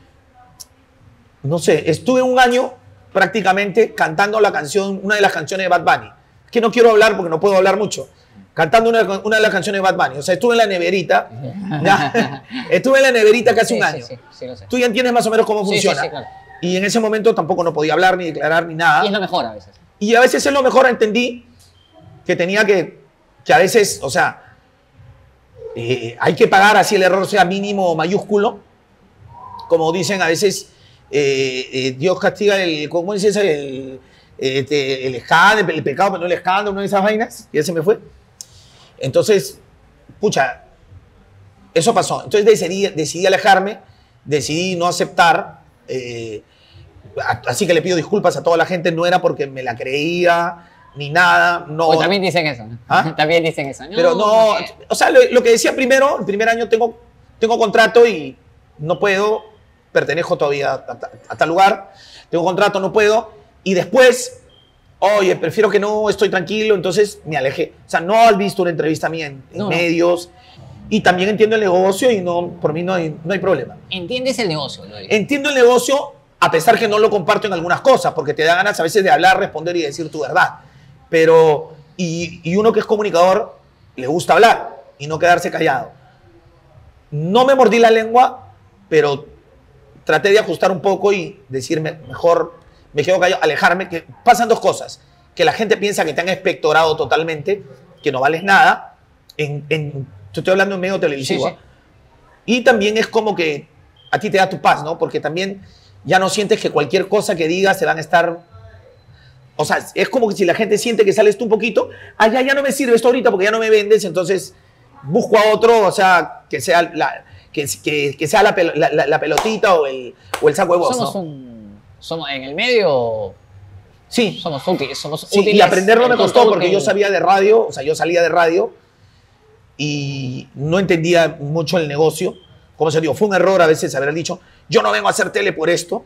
Speaker 2: no sé, estuve un año prácticamente cantando la canción, una de las canciones de Bad Bunny. Que no quiero hablar porque no puedo hablar mucho. Cantando una, una de las canciones de Bad Bunny. O sea, estuve en la neverita. ¿Ya? Estuve en la neverita casi un
Speaker 1: sí,
Speaker 2: año.
Speaker 1: Sí, sí, sí, lo sé.
Speaker 2: Tú ya entiendes más o menos cómo
Speaker 1: sí,
Speaker 2: funciona.
Speaker 1: Sí, sí, claro.
Speaker 2: Y en ese momento tampoco no podía hablar, ni declarar, ni nada.
Speaker 1: Y es lo mejor a veces.
Speaker 2: Y a veces es lo mejor, entendí que tenía que, que a veces, o sea, eh, hay que pagar así el error sea mínimo o mayúsculo. Como dicen a veces, eh, eh, Dios castiga el, ¿cómo dice eso? El, eh, el escándalo, el pecado, pero no el escándalo, una de esas vainas. Y ya se me fue. Entonces, pucha, eso pasó. Entonces decidí, decidí alejarme, decidí no aceptar. Eh, así que le pido disculpas a toda la gente. No era porque me la creía ni nada. No.
Speaker 1: O también dicen eso, ¿no?
Speaker 2: ¿Ah?
Speaker 1: También dicen eso. No,
Speaker 2: Pero no, porque... o sea, lo, lo que decía primero, el primer año tengo, tengo contrato y no puedo, pertenezco todavía a, a, a tal lugar, tengo contrato, no puedo. Y después... Oye, prefiero que no, estoy tranquilo, entonces me alejé. O sea, no has visto una entrevista mía en, en no, medios. Y también entiendo el negocio y no, por mí no hay, no hay problema.
Speaker 1: ¿Entiendes el negocio, Lori?
Speaker 2: Entiendo el negocio, a pesar que no lo comparto en algunas cosas, porque te da ganas a veces de hablar, responder y decir tu verdad. Pero, y, y uno que es comunicador, le gusta hablar y no quedarse callado. No me mordí la lengua, pero traté de ajustar un poco y decirme mejor... Me quedo callado, alejarme, que pasan dos cosas. Que la gente piensa que te han espectorado totalmente, que no vales nada. En, en, te estoy hablando en medio televisivo. Sí, sí. Y también es como que a ti te da tu paz, ¿no? Porque también ya no sientes que cualquier cosa que digas se van a estar... O sea, es como que si la gente siente que sales tú un poquito, ah, ya, ya no me sirve esto ahorita porque ya no me vendes, entonces busco a otro, o sea, que sea la, que, que, que sea la, pel, la, la, la pelotita o el, o el saco de voz,
Speaker 1: Somos
Speaker 2: ¿no?
Speaker 1: un... Somos en el medio,
Speaker 2: sí,
Speaker 1: somos útiles, somos
Speaker 2: sí,
Speaker 1: útiles.
Speaker 2: Y aprenderlo me costó porque
Speaker 1: útil.
Speaker 2: yo sabía de radio, o sea, yo salía de radio y no entendía mucho el negocio. Como se digo, fue un error a veces haber dicho, yo no vengo a hacer tele por esto,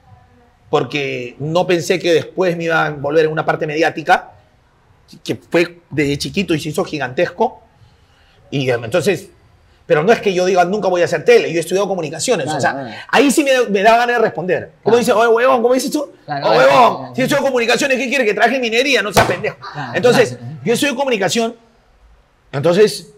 Speaker 2: porque no pensé que después me iba a volver en una parte mediática, que fue desde chiquito y se hizo gigantesco. Y entonces... Pero no es que yo diga, nunca voy a hacer tele. Yo he estudiado comunicaciones. Claro, o sea, claro. Ahí sí me, me da ganas de responder. Claro. ¿Cómo dice? Oye, huevón, ¿cómo dices tú? Claro, Oye, huevón, claro, si yo estudio comunicaciones, ¿qué quiere? Que traje minería, no seas pendejo. Claro, entonces, claro. yo estudio comunicación. Entonces,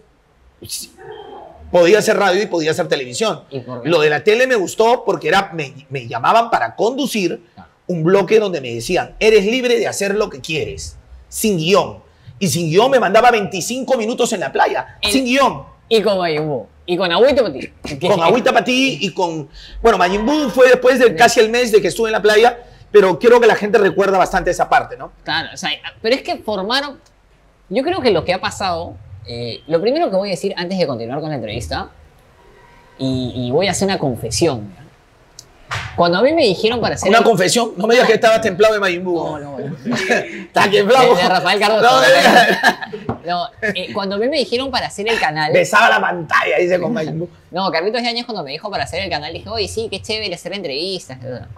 Speaker 2: podía hacer radio y podía hacer televisión. Lo de la tele me gustó porque era, me, me llamaban para conducir claro. un bloque donde me decían, eres libre de hacer lo que quieres, sin guión. Y sin guión me mandaba veinticinco minutos en la playa, El... sin guión.
Speaker 1: Y con Majin Buu. Y con Agüita para ti.
Speaker 2: Con Agüita para ti y con... Bueno, Majin Buu fue después de casi el mes de que estuve en la playa, pero quiero que la gente recuerda bastante esa parte, ¿no?
Speaker 1: Claro, o sea, pero es que formaron... Yo creo que lo que ha pasado... Eh, lo primero que voy a decir antes de continuar con la entrevista, y, y voy a hacer una confesión. Cuando a mí me dijeron para hacer...
Speaker 2: Una
Speaker 1: el...
Speaker 2: confesión, no me digas que estabas templado de Majin Buu.
Speaker 1: No, no, no.
Speaker 2: Está templado.
Speaker 1: De, de Rafael Cardoso.
Speaker 2: No, de...
Speaker 1: no eh, cuando a mí me dijeron para hacer el canal...
Speaker 2: Besaba la pantalla, dice con Majin Buu.
Speaker 1: No, Carlitos Yañez cuando me dijo para hacer el canal, dije, oye, sí, qué chévere hacer entrevistas.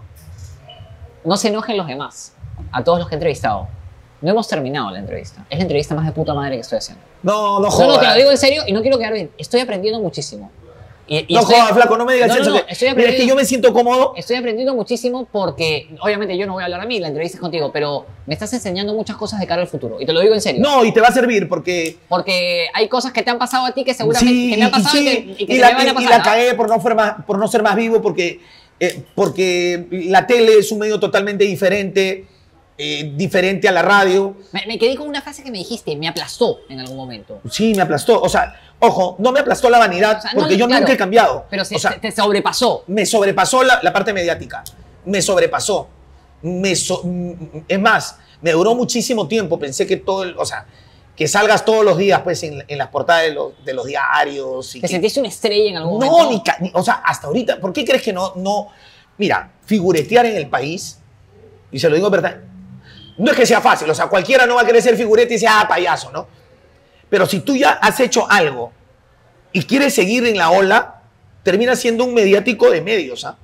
Speaker 1: No se enojen los demás, a todos los que he entrevistado. No hemos terminado la entrevista. Es la entrevista más de puta madre que estoy haciendo.
Speaker 2: No, no
Speaker 1: No,
Speaker 2: jodas.
Speaker 1: no, te lo digo en serio y no quiero quedar bien. Estoy aprendiendo muchísimo. Y, y
Speaker 2: no
Speaker 1: estoy...
Speaker 2: jodas, flaco, no me digas
Speaker 1: no, no,
Speaker 2: eso.
Speaker 1: no,
Speaker 2: que...
Speaker 1: estoy
Speaker 2: Mira, es que yo me siento cómodo.
Speaker 1: Estoy aprendiendo muchísimo porque, obviamente, yo no voy a hablar a mí, la entrevista es contigo, pero me estás enseñando muchas cosas de cara al futuro. Y te lo digo en serio.
Speaker 2: No, y te va a servir porque...
Speaker 1: Porque hay cosas que te han pasado a ti que seguramente
Speaker 2: sí,
Speaker 1: que me han
Speaker 2: y,
Speaker 1: pasado y,
Speaker 2: sí,
Speaker 1: que, y que
Speaker 2: y
Speaker 1: se
Speaker 2: la,
Speaker 1: me van a
Speaker 2: y-
Speaker 1: pasar.
Speaker 2: y la
Speaker 1: ¿no?
Speaker 2: cagué por no, ser más, por no ser más vivo, porque, eh, porque la tele es un medio totalmente diferente, eh, diferente a la radio.
Speaker 1: Me, me quedé con una frase que me dijiste, me aplastó en algún momento.
Speaker 2: Sí, me aplastó. O sea, ojo, no me aplastó la vanidad,
Speaker 1: O sea, no,
Speaker 2: porque yo
Speaker 1: claro,
Speaker 2: nunca he cambiado.
Speaker 1: Pero se,
Speaker 2: o sea,
Speaker 1: te, te sobrepasó.
Speaker 2: me sobrepasó la, la parte mediática. Me sobrepasó. Me so- es más, me duró muchísimo tiempo. Pensé que todo, el, o sea, que salgas todos los días, pues, en, en las portadas de los, de los diarios. Y
Speaker 1: ¿Te
Speaker 2: que,
Speaker 1: sentiste una estrella en algún
Speaker 2: no,
Speaker 1: momento?
Speaker 2: ni, ca- ni- o sea, hasta ahorita. ¿Por qué crees que no, no? Mira, figuretear en el país, y se lo digo verdad, no es que sea fácil. O sea, cualquiera no va a querer ser figurete y decir, ah, payaso, ¿no? Pero si tú ya has hecho algo y quieres seguir en la ola, termina siendo un mediático de medios, ¿ah?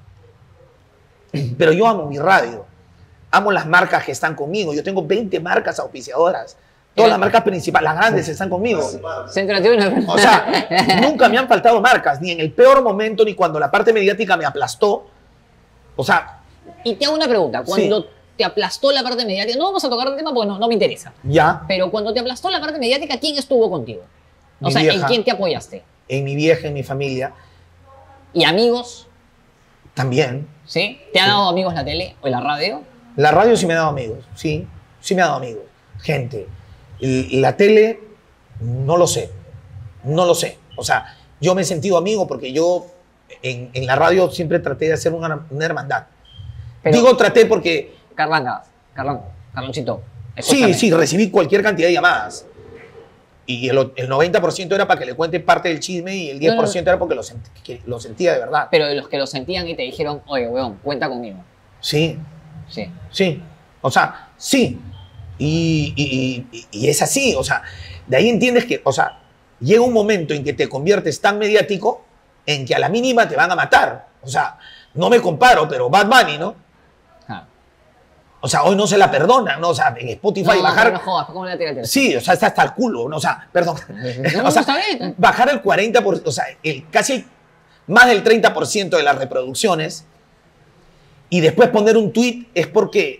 Speaker 2: Pero yo amo mi radio, amo las marcas que están conmigo. Yo tengo veinte marcas auspiciadoras. Todas las marcas principales, las grandes, están conmigo.
Speaker 1: Centro Nativo.
Speaker 2: O sea, nunca me han faltado marcas, ni en el peor momento, ni cuando la parte mediática me aplastó. O sea,
Speaker 1: Y te hago una pregunta. Cuando
Speaker 2: Sí.
Speaker 1: te aplastó la parte mediática, no vamos a tocar el tema porque no, no me interesa.
Speaker 2: ya,
Speaker 1: Pero cuando te aplastó la parte mediática, ¿quién estuvo contigo? O
Speaker 2: Mi
Speaker 1: sea, ¿en
Speaker 2: vieja.
Speaker 1: quién te apoyaste?
Speaker 2: en mi vieja, en mi familia,
Speaker 1: ¿Y amigos?
Speaker 2: también.
Speaker 1: ¿Sí? ¿Te ha dado amigos la tele o la radio?
Speaker 2: La radio sí me ha dado amigos, sí, sí me ha dado amigos. Gente, y la tele, no lo sé, no lo sé. O sea, yo me he sentido amigo porque yo en, en la radio siempre traté de hacer una, una hermandad.
Speaker 1: Pero-
Speaker 2: Digo traté porque
Speaker 1: Carlanga, Carlón, Carlonchito.
Speaker 2: sí,
Speaker 1: escúchame.
Speaker 2: sí, recibí cualquier cantidad de llamadas. Y el, el noventa por ciento era para que le cuente parte del chisme y el diez por ciento era porque lo, sent- que lo sentía de verdad.
Speaker 1: Pero de los que lo sentían y te dijeron, oye, weón, cuenta conmigo.
Speaker 2: Sí,
Speaker 1: Sí.
Speaker 2: sí. O sea, sí. Y, y- y- y es así. O sea, de ahí entiendes que, o sea, llega un momento en que te conviertes tan mediático en que a la mínima te van a matar. O sea, no me comparo, pero Bad Bunny, ¿no?
Speaker 1: Ah.
Speaker 2: O sea, hoy no se la perdonan, ¿no? O sea, en Spotify
Speaker 1: No,
Speaker 2: bajar...
Speaker 1: no, no jodas, ¿cómo le tira el
Speaker 2: Sí, o sea, está hasta el culo, ¿no? O sea, perdón.
Speaker 1: No,
Speaker 2: o sea,
Speaker 1: está bien.
Speaker 2: bajar el cuarenta por ciento, o sea, el, casi más del treinta por ciento de las reproducciones y después poner un tweet es porque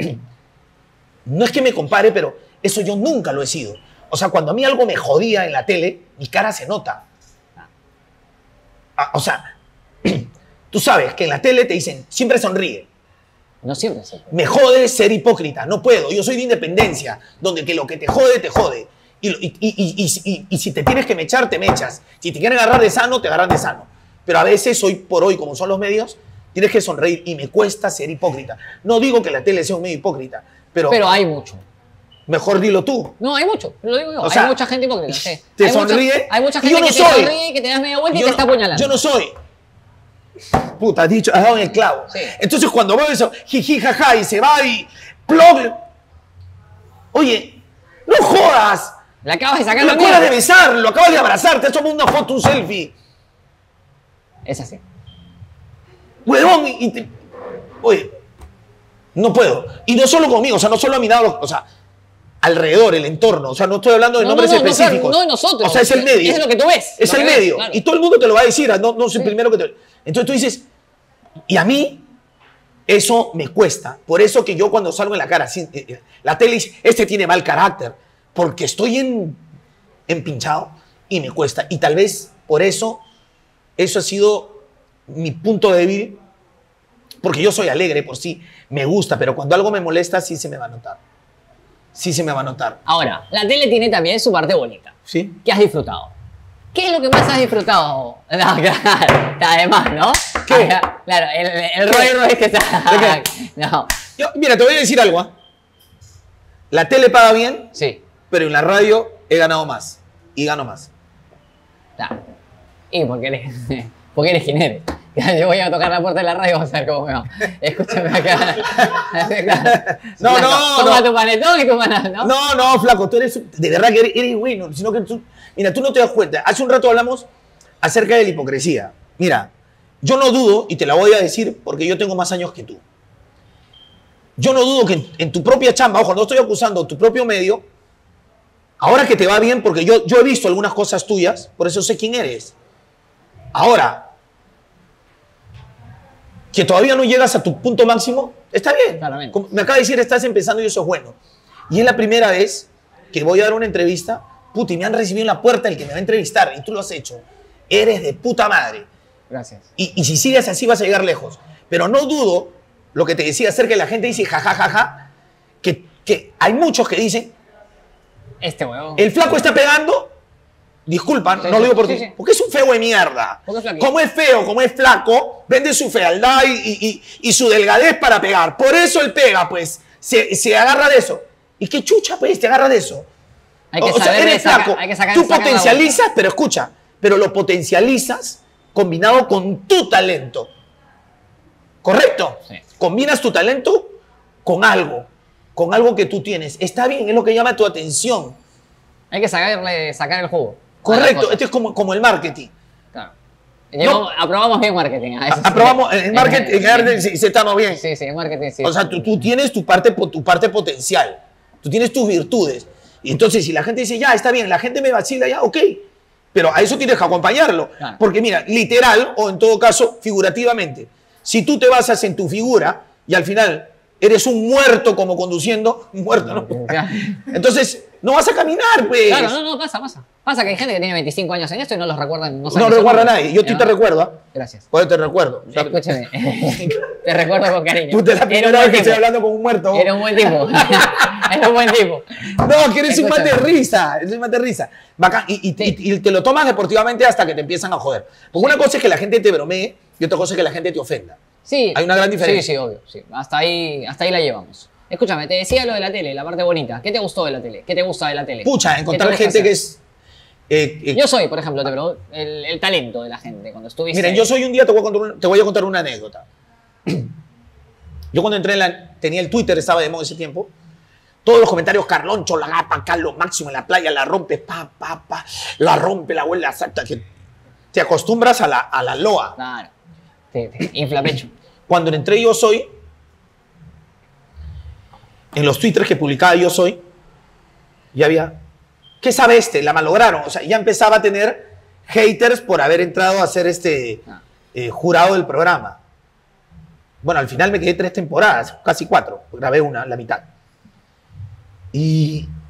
Speaker 2: no es que me compare, pero eso yo nunca lo he sido. O sea, cuando a mí algo me jodía en la tele, mi cara se nota. Ah, o sea, tú sabes que en la tele te dicen, siempre sonríe.
Speaker 1: No siempre se
Speaker 2: Me jode ser hipócrita, no puedo. Yo soy de independencia, donde que lo que te jode, te jode. Y, y- y- y- y- y si te tienes que mechar, te mechas. Si te quieren agarrar de sano, te agarran de sano. Pero a veces, hoy por hoy, como son los medios, tienes que sonreír y me cuesta ser hipócrita. No digo que la tele sea un medio hipócrita, pero,
Speaker 1: Pero hay mucho.
Speaker 2: mejor dilo tú.
Speaker 1: No, hay mucho, lo digo yo.
Speaker 2: O
Speaker 1: hay
Speaker 2: sea,
Speaker 1: mucha gente hipócrita. Sí.
Speaker 2: te
Speaker 1: hay mucha-
Speaker 2: sonríe
Speaker 1: hay mucha
Speaker 2: y
Speaker 1: gente
Speaker 2: yo no
Speaker 1: que
Speaker 2: soy.
Speaker 1: te sonríe, que te das media vuelta y
Speaker 2: Yo
Speaker 1: te
Speaker 2: no-
Speaker 1: está apuñalando.
Speaker 2: Yo no soy. Puta, has dicho, has dado en el clavo.
Speaker 1: Sí.
Speaker 2: Entonces cuando veo eso, jiji, jaja, y se va y plog. Oye, no jodas.
Speaker 1: Le acabas de sacar
Speaker 2: Lo
Speaker 1: la
Speaker 2: acabas de
Speaker 1: mierda.
Speaker 2: besar, lo acabas de abrazar, te has tomado una foto, un selfie.
Speaker 1: Es así.
Speaker 2: Huevón, y, y te... Oye, no puedo. Y no solo conmigo, o sea, no solo a mi lado, o sea, alrededor, el entorno. O sea, no estoy hablando de
Speaker 1: No,
Speaker 2: nombres
Speaker 1: no, no, no,
Speaker 2: específicos.
Speaker 1: claro, no de nosotros.
Speaker 2: O sea, es el medio.
Speaker 1: Es lo que tú ves.
Speaker 2: Es
Speaker 1: lo
Speaker 2: el
Speaker 1: que ves,
Speaker 2: medio.
Speaker 1: claro.
Speaker 2: Y todo el mundo te lo va a decir, no, no soy
Speaker 1: Sí.
Speaker 2: el primero que te... Entonces tú dices, y a mí, eso me cuesta. Por eso que yo cuando salgo en la cara, sí, eh, eh, la tele dice, este tiene mal carácter, porque estoy en, empinchado y me cuesta. Y tal vez por eso, eso ha sido mi punto débil, porque yo soy alegre por sí, me gusta, pero cuando algo me molesta, sí se me va a notar. Sí se me va a notar.
Speaker 1: Ahora, la tele tiene también su parte bonita.
Speaker 2: ¿Sí?
Speaker 1: ¿Qué has disfrutado? ¿Qué es lo que más has disfrutado? No, claro, además, ¿no?
Speaker 2: ¿Qué?
Speaker 1: Claro, el, el rollo no es que está...
Speaker 2: ¿De
Speaker 1: No,
Speaker 2: Yo, mira, te voy a decir algo. ¿ah? La tele paga bien,
Speaker 1: sí,
Speaker 2: pero en la radio he ganado más. Y gano más.
Speaker 1: claro. Y porque eres, porque eres quien eres. Yo voy a tocar la puerta de la radio y vamos a ver cómo me va. Escúchame acá.
Speaker 2: No,
Speaker 1: Flaco,
Speaker 2: no,
Speaker 1: toma
Speaker 2: no.
Speaker 1: tu panetón y tu banana, ¿no?
Speaker 2: No, no, flaco, tú eres, de verdad que eres, eres bueno, sino que tú, mira, tú no te das cuenta. Hace un rato hablamos acerca de la hipocresía. Mira, yo no dudo, y te la voy a decir porque yo tengo más años que tú. Yo no dudo que en, en tu propia chamba, ojo, no estoy acusando tu propio medio, ahora que te va bien, porque yo, yo he visto algunas cosas tuyas, por eso sé quién eres. Ahora, que todavía no llegas a tu punto máximo, está bien.
Speaker 1: Claramente.
Speaker 2: Como me acaba de decir, estás empezando y eso es bueno. Y es la primera vez que voy a dar una entrevista, puta, y me han recibido en la puerta el que me va a entrevistar, y tú lo has hecho. Eres de puta madre.
Speaker 1: Gracias.
Speaker 2: Y, y si sigues así vas a llegar lejos. Pero no dudo lo que te decía acerca de la gente dice jajajaja, ja, ja, ja, que, que hay muchos que dicen,
Speaker 1: Este huevón.
Speaker 2: el flaco está pegando, disculpa,
Speaker 1: Sí,
Speaker 2: no lo
Speaker 1: sí,
Speaker 2: digo por
Speaker 1: sí,
Speaker 2: ti,
Speaker 1: sí.
Speaker 2: porque es un feo de mierda.
Speaker 1: Porque es flaquito.
Speaker 2: Como es feo, como es flaco, vende su fealdad y, y, y, y su delgadez para pegar. Por eso él pega, pues, se, se agarra de eso. ¿Y qué chucha, pues, te agarra de eso?
Speaker 1: Hay que
Speaker 2: O sea,
Speaker 1: saber
Speaker 2: eres
Speaker 1: saca-
Speaker 2: flaco,
Speaker 1: hay que sacar-
Speaker 2: tú
Speaker 1: sacar la
Speaker 2: potencializas, pero escucha, pero lo potencializas combinado con tu talento. ¿Correcto?
Speaker 1: Sí.
Speaker 2: Combinas tu talento con algo, con algo que tú tienes. Está bien, es lo que llama tu atención.
Speaker 1: Hay que sacarle, sacar el jugo. a las
Speaker 2: Correcto,
Speaker 1: cosas.
Speaker 2: esto es como, como el marketing.
Speaker 1: Claro. Llevamos- aprobamos bien marketing. a eso sí.
Speaker 2: Aprobamos en marketing, en arte sí, sí estamos bien.
Speaker 1: Sí, sí, en marketing sí.
Speaker 2: O sea, tú, tú tienes tu parte, po- tu parte potencial, tú tienes tus virtudes. Y entonces, si la gente dice, ya, está bien, la gente me vacila, ya, ok. Pero a eso tienes que acompañarlo.
Speaker 1: Claro.
Speaker 2: Porque mira, literal, o en todo caso, figurativamente, si tú te basas en tu figura y al final eres un muerto como conduciendo, un muerto, ¿no?
Speaker 1: Claro.
Speaker 2: Entonces, no vas a caminar, pues.
Speaker 1: Claro, no, no, pasa, pasa. Pasa que hay gente que tiene veinticinco años en esto y no los recuerdan. No, saben
Speaker 2: No
Speaker 1: ni su
Speaker 2: recuerda a
Speaker 1: nombre.
Speaker 2: nadie. Yo a ti
Speaker 1: Ya.
Speaker 2: te recuerdo, ¿ah?
Speaker 1: Gracias.
Speaker 2: Pues te recuerdo. O sea,
Speaker 1: Escúchame. Te recuerdo con cariño.
Speaker 2: Puta, es la
Speaker 1: Era un
Speaker 2: primera
Speaker 1: buen
Speaker 2: vez que
Speaker 1: tipo.
Speaker 2: estoy hablando con un muerto.
Speaker 1: Era un buen tipo. Era un buen tipo.
Speaker 2: No, que eres un man de
Speaker 1: Escúchame.
Speaker 2: risa, eres un man de risa. Bacán. Y, y-
Speaker 1: Sí.
Speaker 2: y- y te lo tomas deportivamente hasta que te empiezan a joder. Porque una cosa es que la gente te bromee y otra cosa es que la gente te ofenda.
Speaker 1: Sí.
Speaker 2: Hay una gran diferencia.
Speaker 1: Sí, sí, obvio. Sí. Hasta, ahí, hasta ahí la llevamos. Escúchame, te decía lo de la tele, la parte bonita. ¿Qué te gustó de la tele? ¿Qué te gusta de la tele?
Speaker 2: Pucha,
Speaker 1: ¿Qué
Speaker 2: encontrar
Speaker 1: te gusta
Speaker 2: gente
Speaker 1: hacer?
Speaker 2: que es... eh, eh,
Speaker 1: Yo soy, por ejemplo, te pregunto, el, el talento de la gente. Cuando estuviste...
Speaker 2: miren, yo soy un día, te voy, a contar una, te voy a contar una anécdota. Yo cuando entré en la... Tenía el Twitter, estaba de moda ese tiempo. Todos los comentarios, Carloncho, la gata, acá lo máximo en la playa, la rompe, pa, pa, pa, la rompe, la vuelve a salta, que te acostumbras a la, a la loa.
Speaker 1: Claro. Te, te infla pecho.
Speaker 2: Cuando entré Yo Soy, en los twitters que publicaba Yo Soy, ya había, ¿qué sabe este? La malograron. O sea, ya empezaba a tener haters por haber entrado a ser este
Speaker 1: Ah.
Speaker 2: eh, jurado del programa. Bueno, al final me quedé tres temporadas, casi cuatro. Grabé una, la mitad. Y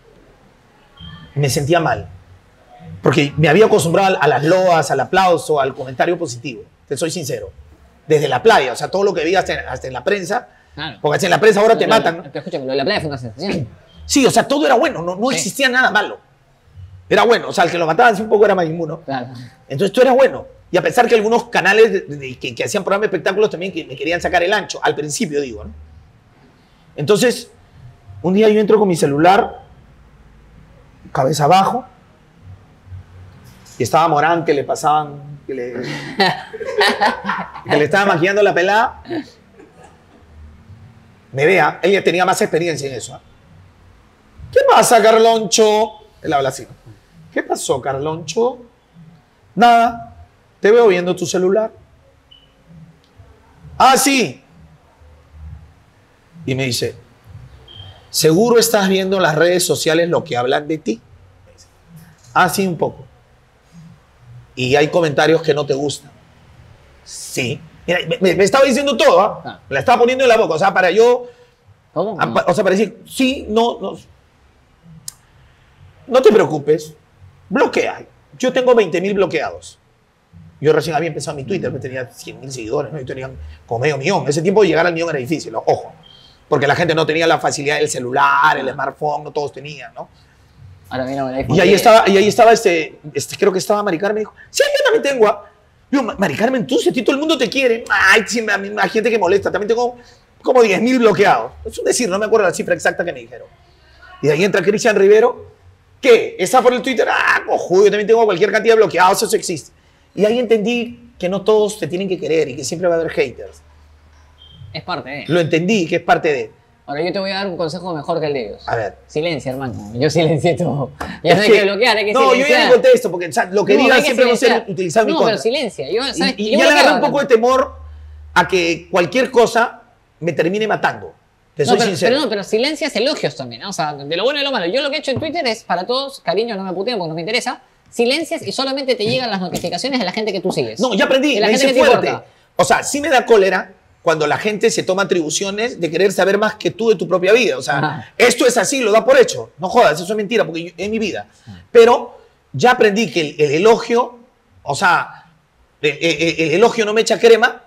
Speaker 2: me sentía mal. Porque me había acostumbrado a las loas, al aplauso, al comentario positivo. Te soy sincero. Desde la playa, o sea, todo lo que vi hasta, hasta en la prensa.
Speaker 1: Claro.
Speaker 2: Porque hasta en la prensa ahora te
Speaker 1: Lo- lo-
Speaker 2: matan, ¿no?
Speaker 1: Pero escúchame, lo de la playa fue una sensación.
Speaker 2: Sí, o sea, todo era bueno, no, no
Speaker 1: Sí.
Speaker 2: existía nada malo. Era bueno, o sea, el que lo mataban sí un poco era Maimuno.
Speaker 1: Claro.
Speaker 2: Entonces todo era bueno. Y a pesar que algunos canales de- de- que, que hacían programas de espectáculos también que me querían sacar el ancho, al principio digo, ¿no? Entonces, un día yo entro con mi celular, cabeza abajo, y estaba Morán que le pasaban, que le, que le estaba maquillando la pelada. Me vea, ella tenía más experiencia en eso. ¿eh? ¿Qué pasa, Carloncho? Él habla así. ¿Qué pasó, Carloncho? Nada. Te veo viendo tu celular. Ah, sí. Y me dice, ¿seguro estás viendo en las redes sociales lo que hablan de ti? Ah, sí, un poco. Y hay comentarios que no te gustan. Sí. Mira, me, me estaba diciendo todo, ¿ah?
Speaker 1: Ah.
Speaker 2: Me la estaba poniendo en la boca. O sea, para yo...
Speaker 1: ¿Cómo?
Speaker 2: Ah, pa- O sea, para decir, sí, no, no. No te preocupes. Bloquea. Yo tengo veinte mil bloqueados. Yo recién había empezado mi Twitter, que tenía cien mil seguidores, ¿no? Y tenían como medio millón. Ese tiempo llegar al millón era difícil, ¿no? Ojo. Porque la gente no tenía la facilidad del celular, el smartphone, no todos tenían, ¿no?
Speaker 1: Ahora mira el iPhone.
Speaker 2: Y ahí estaba, y ahí estaba este, este, creo que estaba Mari Carmen, me dijo, sí, yo también tengo. ah". Digo, "Ma- Mari Carmen, tú, si a ti todo el mundo te quiere. Ay, sí, me- me- hay gente que molesta. También tengo como diez mil bloqueados. Es un decir, no me acuerdo la cifra exacta que me dijeron. Y de ahí entra Cristian Rivero. ¿Qué? ¿Está por el Twitter? Ah, cojudo, yo también tengo cualquier cantidad de bloqueados, eso existe. Y ahí entendí que no todos te tienen que querer y que siempre va a haber haters.
Speaker 1: Es parte de.
Speaker 2: Lo entendí, que es parte de.
Speaker 1: Ahora yo te voy a dar un consejo mejor que el de ellos.
Speaker 2: A ver.
Speaker 1: Silencia, hermano. Yo silencié todo. Ya
Speaker 2: Es
Speaker 1: no hay
Speaker 2: que-
Speaker 1: que bloquear, hay que
Speaker 2: no,
Speaker 1: silenciar.
Speaker 2: yo ya no contesto, porque o sea, lo que
Speaker 1: No,
Speaker 2: diga
Speaker 1: hay que
Speaker 2: siempre va a ser
Speaker 1: silenciar.
Speaker 2: utilizado en mi
Speaker 1: No,
Speaker 2: contra.
Speaker 1: pero silencia. Yo, ¿sabes?
Speaker 2: Y, y
Speaker 1: Yo
Speaker 2: ya le
Speaker 1: bloqueo
Speaker 2: agarré un poco de
Speaker 1: también.
Speaker 2: temor a que cualquier cosa me termine matando. Te
Speaker 1: No,
Speaker 2: soy
Speaker 1: pero,
Speaker 2: sincero.
Speaker 1: pero no, pero silencias elogios también, ¿no? O sea, de lo bueno y lo malo. Yo lo que he hecho en Twitter es, para todos, cariño, no me puteen porque no me interesa, silencias y solamente te llegan las notificaciones de la gente que tú sigues.
Speaker 2: No, ya aprendí,
Speaker 1: De la
Speaker 2: me
Speaker 1: gente
Speaker 2: hice
Speaker 1: que te
Speaker 2: fuerte.
Speaker 1: importa.
Speaker 2: O sea, sí me da cólera cuando la gente se toma atribuciones de querer saber más que tú de tu propia vida. O sea,
Speaker 1: Ajá.
Speaker 2: esto es así, lo da por hecho. No jodas, eso es mentira, porque yo- es mi vida. Pero ya aprendí que el, el elogio, o sea, el, el- el elogio no me echa crema,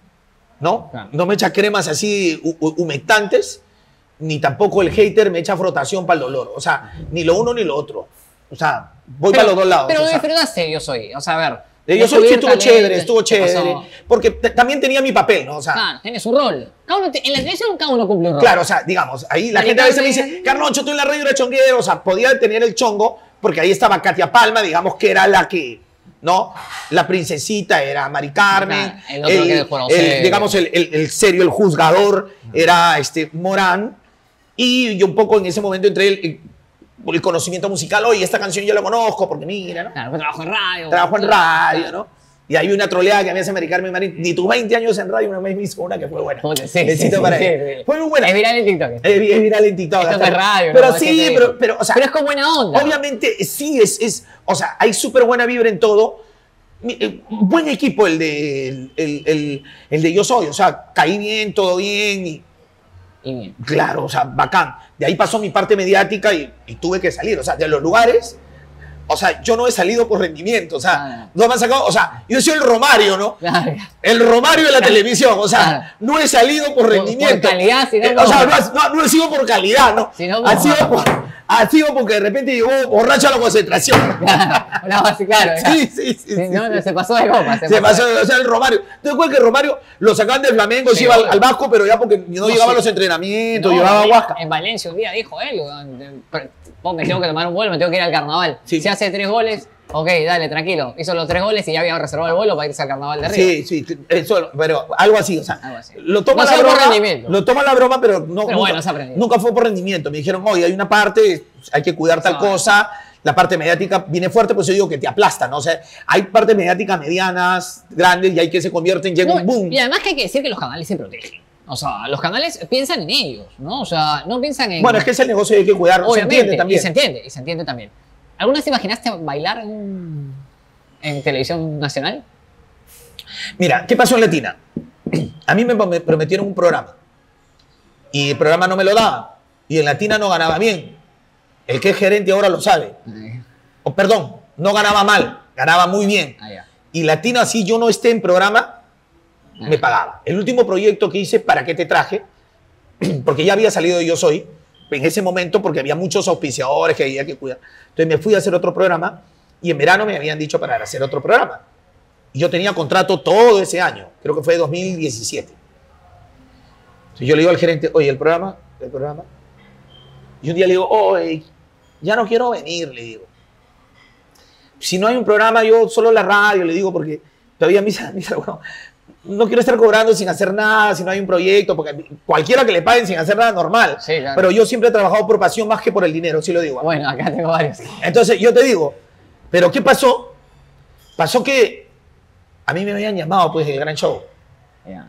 Speaker 2: ¿no?
Speaker 1: Claro.
Speaker 2: No me echa cremas así hu- hu- humectantes, ni tampoco el hater me echa frotación para el dolor. O sea, ni lo uno ni lo otro. O sea, voy para los dos lados.
Speaker 1: Pero
Speaker 2: o sea.
Speaker 1: disfrutaste, yo soy. O sea, a ver.
Speaker 2: Eh, Yo soy
Speaker 1: descubrir
Speaker 2: sí, estuvo
Speaker 1: talentos,
Speaker 2: chévere, estuvo
Speaker 1: ¿qué
Speaker 2: chévere.
Speaker 1: pasó?
Speaker 2: Porque t- también tenía mi papel, ¿no? O sea,
Speaker 1: Claro, tiene su rol. Cada uno te- en la televisión cada uno cumple un rol.
Speaker 2: claro, o sea, digamos, ahí la
Speaker 1: Mari
Speaker 2: gente a veces me
Speaker 1: Carmen.
Speaker 2: dice, Carloncho, tú en la radio eres chonguero, o sea, podía tener el chongo, porque ahí estaba Katia Palma, digamos que era la que, ¿no? La princesita era Mari Carmen,
Speaker 1: Ah, el otro que era el jurado serio.
Speaker 2: digamos, el, el- el serio, el juzgador, era este Morán, y yo un poco en ese momento entré el, el- el conocimiento musical, oye, esta canción yo la conozco, porque mira, ¿no?
Speaker 1: Claro, pues trabajo en radio.
Speaker 2: Trabajo en
Speaker 1: Claro.
Speaker 2: radio, ¿no? Y hay una troleada que me hace Mari Carmen Marín. Ni tus veinte años en radio, una vez me hizo una que fue buena.
Speaker 1: Puta, sí,
Speaker 2: Besito
Speaker 1: sí,
Speaker 2: para
Speaker 1: sí,
Speaker 2: ella.
Speaker 1: sí.
Speaker 2: Fue muy buena.
Speaker 1: Es viral en TikTok.
Speaker 2: Es, vi- es viral en TikTok.
Speaker 1: Esto
Speaker 2: hasta-
Speaker 1: es radio,
Speaker 2: Pero
Speaker 1: ¿no?
Speaker 2: sí,
Speaker 1: Hay que-
Speaker 2: pero, pero, o sea,
Speaker 1: Pero es con buena onda.
Speaker 2: obviamente sí, es, es, o sea, hay súper buena vibra en todo. Mi- eh, Buen equipo el de, el, el, el- el de Yo Soy, o sea, caí bien, todo bien y
Speaker 1: Y bien.
Speaker 2: claro, o sea, bacán. De ahí pasó mi parte mediática y, y tuve que salir, o sea, de los lugares. O sea, yo no he salido por rendimiento, o sea,
Speaker 1: Ah.
Speaker 2: no me han sacado, o sea, yo soy el Romario, ¿no?
Speaker 1: Claro.
Speaker 2: El Romario de la
Speaker 1: Claro.
Speaker 2: televisión, o sea,
Speaker 1: Claro.
Speaker 2: no he salido por
Speaker 1: Por-
Speaker 2: rendimiento.
Speaker 1: por calidad, sino
Speaker 2: Eh,
Speaker 1: por-
Speaker 2: O sea, no, ha- no, no he sido por calidad, ¿no?
Speaker 1: Sino
Speaker 2: ha,
Speaker 1: por-
Speaker 2: sido por, ha sido porque de repente llegó borracho a la concentración.
Speaker 1: Una base, claro. ya.
Speaker 2: Sí, sí, sí.
Speaker 1: Sí,
Speaker 2: sí,
Speaker 1: no,
Speaker 2: sí.
Speaker 1: no, se pasó de copa. Se,
Speaker 2: Se pasó, o sea, el Romario. ¿Te acuerdas que Romario lo sacaban del Flamengo,
Speaker 1: Sí,
Speaker 2: se iba al,
Speaker 1: obvio.
Speaker 2: al Vasco, pero ya porque no,
Speaker 1: No,
Speaker 2: llegaba
Speaker 1: sí.
Speaker 2: a los entrenamientos,
Speaker 1: No,
Speaker 2: llevaba
Speaker 1: en-
Speaker 2: Huasca?
Speaker 1: En Valencia un día dijo él, weón, oh, me tengo que tomar un vuelo, me tengo que ir al carnaval.
Speaker 2: Sí.
Speaker 1: Si hace tres goles, ok, dale, tranquilo. Hizo los tres goles y ya había reservado el vuelo para irse al carnaval de Río.
Speaker 2: Sí, sí, eso, pero algo así, o sea,
Speaker 1: Algo así.
Speaker 2: lo toma
Speaker 1: No
Speaker 2: la
Speaker 1: sea por
Speaker 2: broma,
Speaker 1: rendimiento.
Speaker 2: lo toma la broma, pero no,
Speaker 1: Pero
Speaker 2: nunca,
Speaker 1: bueno, se ha aprendido.
Speaker 2: nunca fue por rendimiento. Me dijeron, oye, hay una parte, hay que cuidar tal
Speaker 1: Sabe.
Speaker 2: cosa, la parte mediática viene fuerte, pues yo digo que te aplasta, ¿no? O sea, hay partes mediáticas medianas, grandes, y hay que se convierten, llega
Speaker 1: No,
Speaker 2: un boom.
Speaker 1: y además que hay que decir que los canales se protegen. O sea, los canales piensan en ellos, ¿no? O sea, no piensan en...
Speaker 2: Bueno, es que ese negocio hay que cuidarlo, se
Speaker 1: Obviamente,
Speaker 2: entiende también.
Speaker 1: y se entiende, y se entiende también. ¿Alguna vez te imaginaste bailar en, un- en televisión nacional?
Speaker 2: Mira, ¿qué pasó en Latina? A mí me me prometieron un programa y el programa no me lo daba y en Latina no ganaba bien. El que es gerente ahora lo sabe. O perdón, no ganaba mal, ganaba muy bien.
Speaker 1: Ah, ya.
Speaker 2: Y Latina, así yo no esté en programa, me pagaba. El último proyecto que hice, ¿Para qué te traje? Porque ya había salido de Yo Soy, en ese momento, porque había muchos auspiciadores que había que cuidar. Entonces me fui a hacer otro programa y en verano me habían dicho para hacer otro programa. Y yo tenía contrato todo ese año, creo que fue dos mil diecisiete. Entonces yo le digo al gerente, oye, el programa, el programa. Y un día le digo, oye, ya no quiero venir, le digo. Si no hay un programa, yo solo la radio, le digo, porque todavía me dice, bueno, no quiero estar cobrando sin hacer nada, si no hay un proyecto, porque cualquiera que le paguen sin hacer nada normal.
Speaker 1: Sí, claro.
Speaker 2: Pero yo siempre he trabajado por pasión más que por el dinero, sí lo digo.
Speaker 1: Bueno, acá tengo varios.
Speaker 2: Entonces yo te digo, ¿pero qué pasó? Pasó que a mí me habían llamado pues del gran show.
Speaker 1: Ya.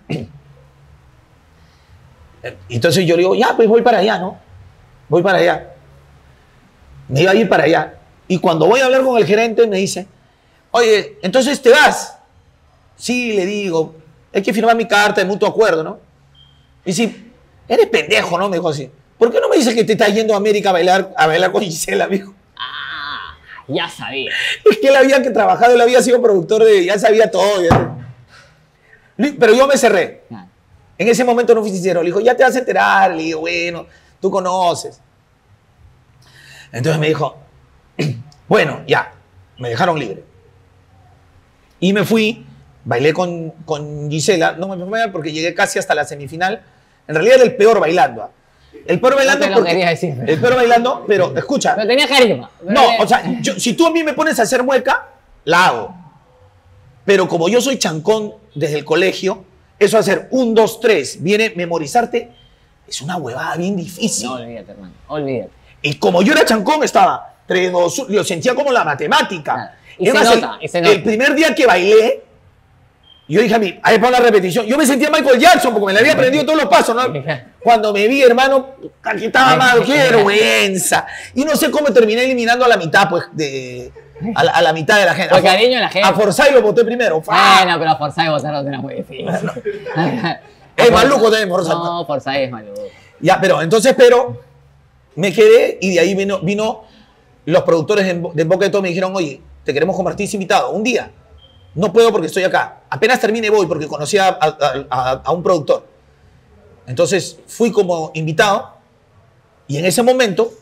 Speaker 2: Entonces yo le digo, ya, pues voy para allá, ¿no? Voy para allá. Me iba a ir para allá. Y cuando voy a hablar con el gerente me dice, oye, entonces te vas. Sí, le digo, hay que firmar mi carta de mutuo acuerdo, ¿no? Y si, eres pendejo, ¿no? Me dijo así. ¿Por qué no me dices que te estás yendo a América a bailar, a bailar con Gisela, amigo?
Speaker 1: Ah, ya sabía.
Speaker 2: Es que él había que trabajado, él había sido productor de, ya sabía todo. ya. Pero yo me cerré.
Speaker 1: Ah,
Speaker 2: En ese momento no fui sincero. Le dijo, ya te vas a enterar. Le digo, bueno, tú conoces. Entonces me dijo, bueno, ya, me dejaron libre. Y me fui, bailé con, con Gisela. No me fue mal porque llegué casi hasta la semifinal. En realidad era el peor bailando. ¿ah? El peor bailando
Speaker 1: te lo
Speaker 2: porque-
Speaker 1: quería decir.
Speaker 2: El peor bailando, pero escucha.
Speaker 1: Pero tenía carisma.
Speaker 2: No, o sea, yo- si tú a mí me pones a hacer mueca, la hago. Pero como yo soy chancón desde el colegio, eso de hacer un, dos, tres, viene memorizarte, es una huevada bien difícil.
Speaker 1: No, olvídate, hermano, olvídate.
Speaker 2: Y como yo era chancón, estaba tres, dos, lo sentía como la matemática.
Speaker 1: Claro. Y,
Speaker 2: es
Speaker 1: se
Speaker 2: más,
Speaker 1: nota,
Speaker 2: el,
Speaker 1: y se nota.
Speaker 2: el primer día que bailé, yo dije a mí, ahí para la repetición, yo me sentía Michael Jackson porque me le había aprendido todos los pasos, ¿no? Cuando me vi, hermano, aquí estaba mal, qué vergüenza. Y no sé cómo terminé eliminando a la mitad, pues, de, a, la, a la mitad de la gente.
Speaker 1: Por cariño a la gente.
Speaker 2: A Forsyth lo voté primero.
Speaker 1: Bueno, pero a Forsyth votarlo era muy difícil.
Speaker 2: Es maluco también, Forsyth.
Speaker 1: No, Forsyth es maluco.
Speaker 2: Ya, pero entonces, pero me quedé y de ahí vino, vino los productores de, de Boca de Todo me dijeron, oye, te queremos convertir invitado un día. No puedo porque estoy acá. Apenas termine voy porque conocí a, a, a, a un productor. Entonces fui como invitado y en ese momento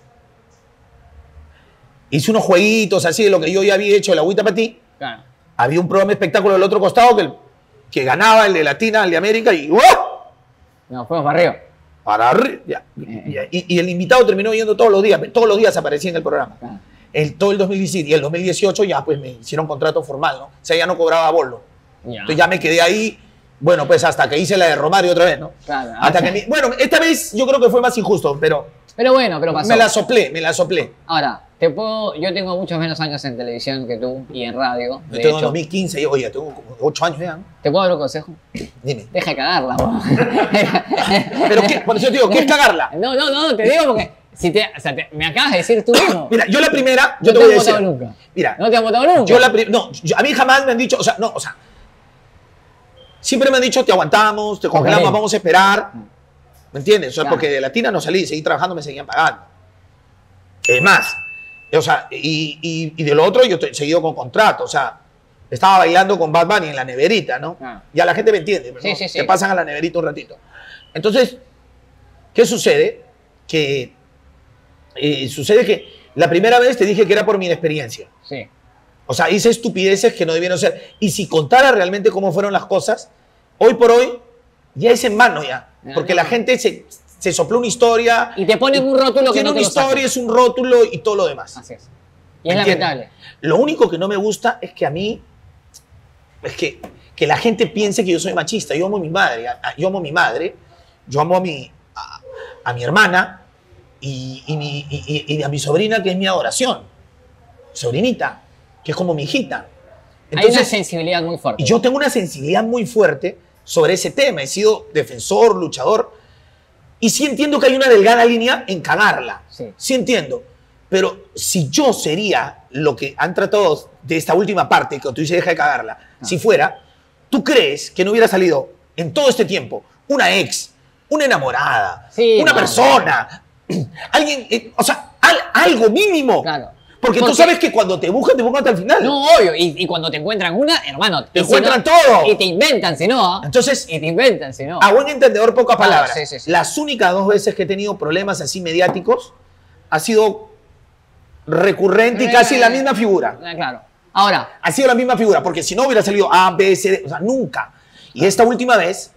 Speaker 2: hice unos jueguitos así de lo que yo ya había hecho, la agüita para ti.
Speaker 1: Claro.
Speaker 2: Había un programa de espectáculo del otro costado que, que ganaba el de Latina, el de América y ¡uh!
Speaker 1: No, fuimos para arriba.
Speaker 2: Para arriba. Ya.
Speaker 1: Eh.
Speaker 2: Y, y el invitado terminó yendo todos los días. Todos los días aparecía en el programa.
Speaker 1: Claro.
Speaker 2: El, todo el dos mil diecisiete y el dos mil dieciocho ya pues me hicieron contrato formal, ¿no? O sea, ya no cobraba bolo.
Speaker 1: Ya.
Speaker 2: Entonces ya me quedé ahí, bueno, pues hasta que hice la de Romario otra vez, ¿no?
Speaker 1: Claro.
Speaker 2: Hasta que mi- bueno, esta vez yo creo que fue más injusto, pero
Speaker 1: Pero bueno, pero pasó.
Speaker 2: me la soplé, me la soplé.
Speaker 1: Ahora, te puedo, yo tengo muchos menos años en televisión que tú y en radio.
Speaker 2: Yo
Speaker 1: De
Speaker 2: tengo en
Speaker 1: hecho,
Speaker 2: dos mil quince y oye, tengo como ocho años ya, ¿no?
Speaker 1: ¿te puedo dar un consejo?
Speaker 2: Dime.
Speaker 1: Deja de cagarla, weón.
Speaker 2: Pero qué, por eso te digo, ¿qué es cagarla?
Speaker 1: No, no, no, te digo porque si te, o sea, te- me acabas de decir tú mismo.
Speaker 2: Mira, yo la primera,
Speaker 1: No
Speaker 2: yo te
Speaker 1: te
Speaker 2: voy a
Speaker 1: han votado
Speaker 2: decir.
Speaker 1: nunca.
Speaker 2: Mira,
Speaker 1: No te han votado nunca.
Speaker 2: yo la pri- no, yo- a mí jamás me han dicho, o sea, no, o sea, siempre me han dicho, te aguantamos, te congelamos,
Speaker 1: Congelemos.
Speaker 2: vamos a esperar. ¿Me entiendes? O sea,
Speaker 1: Claro.
Speaker 2: porque de Latina no salí, seguí trabajando, me seguían pagando. Es más, o sea, y, y, y de lo otro yo estoy seguido con contrato, o sea, estaba bailando con Bad Bunny en la neverita, ¿no?
Speaker 1: Ah.
Speaker 2: Ya la gente me entiende, ¿no?
Speaker 1: Sí, sí, sí.
Speaker 2: Te pasan a la neverita un ratito. Entonces, ¿qué sucede? Que eh, sucede que la primera vez te dije que era por mi inexperiencia.
Speaker 1: Sí.
Speaker 2: O sea, hice estupideces que no debieron ser. Y si contara realmente cómo fueron las cosas, hoy por hoy ya es en mano ya.
Speaker 1: Ya,
Speaker 2: Porque
Speaker 1: no.
Speaker 2: la gente se, se sopló una historia.
Speaker 1: Y te ponen un rótulo que
Speaker 2: tiene
Speaker 1: no te
Speaker 2: una
Speaker 1: lo
Speaker 2: historia,
Speaker 1: sacas.
Speaker 2: es un rótulo y todo lo demás.
Speaker 1: Así es. Y es
Speaker 2: ¿Entiendes?
Speaker 1: lamentable.
Speaker 2: Lo único que no me gusta es que a mí, es que, que la gente piense que yo soy machista. Yo amo a mi madre, a- a- yo amo a mi madre, yo amo a mi, a, a mi hermana y, y, mi- y- y- y a mi sobrina, que es mi adoración. Sobrinita, que es como mi hijita.
Speaker 1: Hay una
Speaker 2: Entonces,
Speaker 1: sensibilidad muy fuerte.
Speaker 2: y yo tengo una sensibilidad muy fuerte sobre ese tema. He sido defensor, luchador. Y sí entiendo que hay una delgada línea en cagarla.
Speaker 1: Sí.
Speaker 2: Sí entiendo. Pero si yo sería lo que han tratado de esta última parte, que tú dices deja de cagarla,
Speaker 1: Ah.
Speaker 2: si fuera, ¿tú crees que no hubiera salido en todo este tiempo una ex, una enamorada,
Speaker 1: Sí,
Speaker 2: una
Speaker 1: no.
Speaker 2: persona, alguien, eh, o sea, al- algo mínimo?
Speaker 1: Claro.
Speaker 2: Porque, tú
Speaker 1: Porque-
Speaker 2: sabes que cuando te buscan, te buscan hasta el final.
Speaker 1: No, obvio. Y, y cuando te encuentran una, hermano.
Speaker 2: Te
Speaker 1: y si
Speaker 2: encuentran
Speaker 1: no-
Speaker 2: todo.
Speaker 1: Y te inventan, si no.
Speaker 2: Entonces,
Speaker 1: Y te inventan, si no.
Speaker 2: a buen entendedor, pocas
Speaker 1: Claro,
Speaker 2: palabras.
Speaker 1: sí, sí, sí.
Speaker 2: Las únicas dos veces que he tenido problemas así mediáticos ha sido recurrente y casi la misma figura.
Speaker 1: Ah, claro. Ahora,
Speaker 2: Ha sido la misma figura, porque si no hubiera salido A, B, C, D, o sea, nunca. Y esta última vez,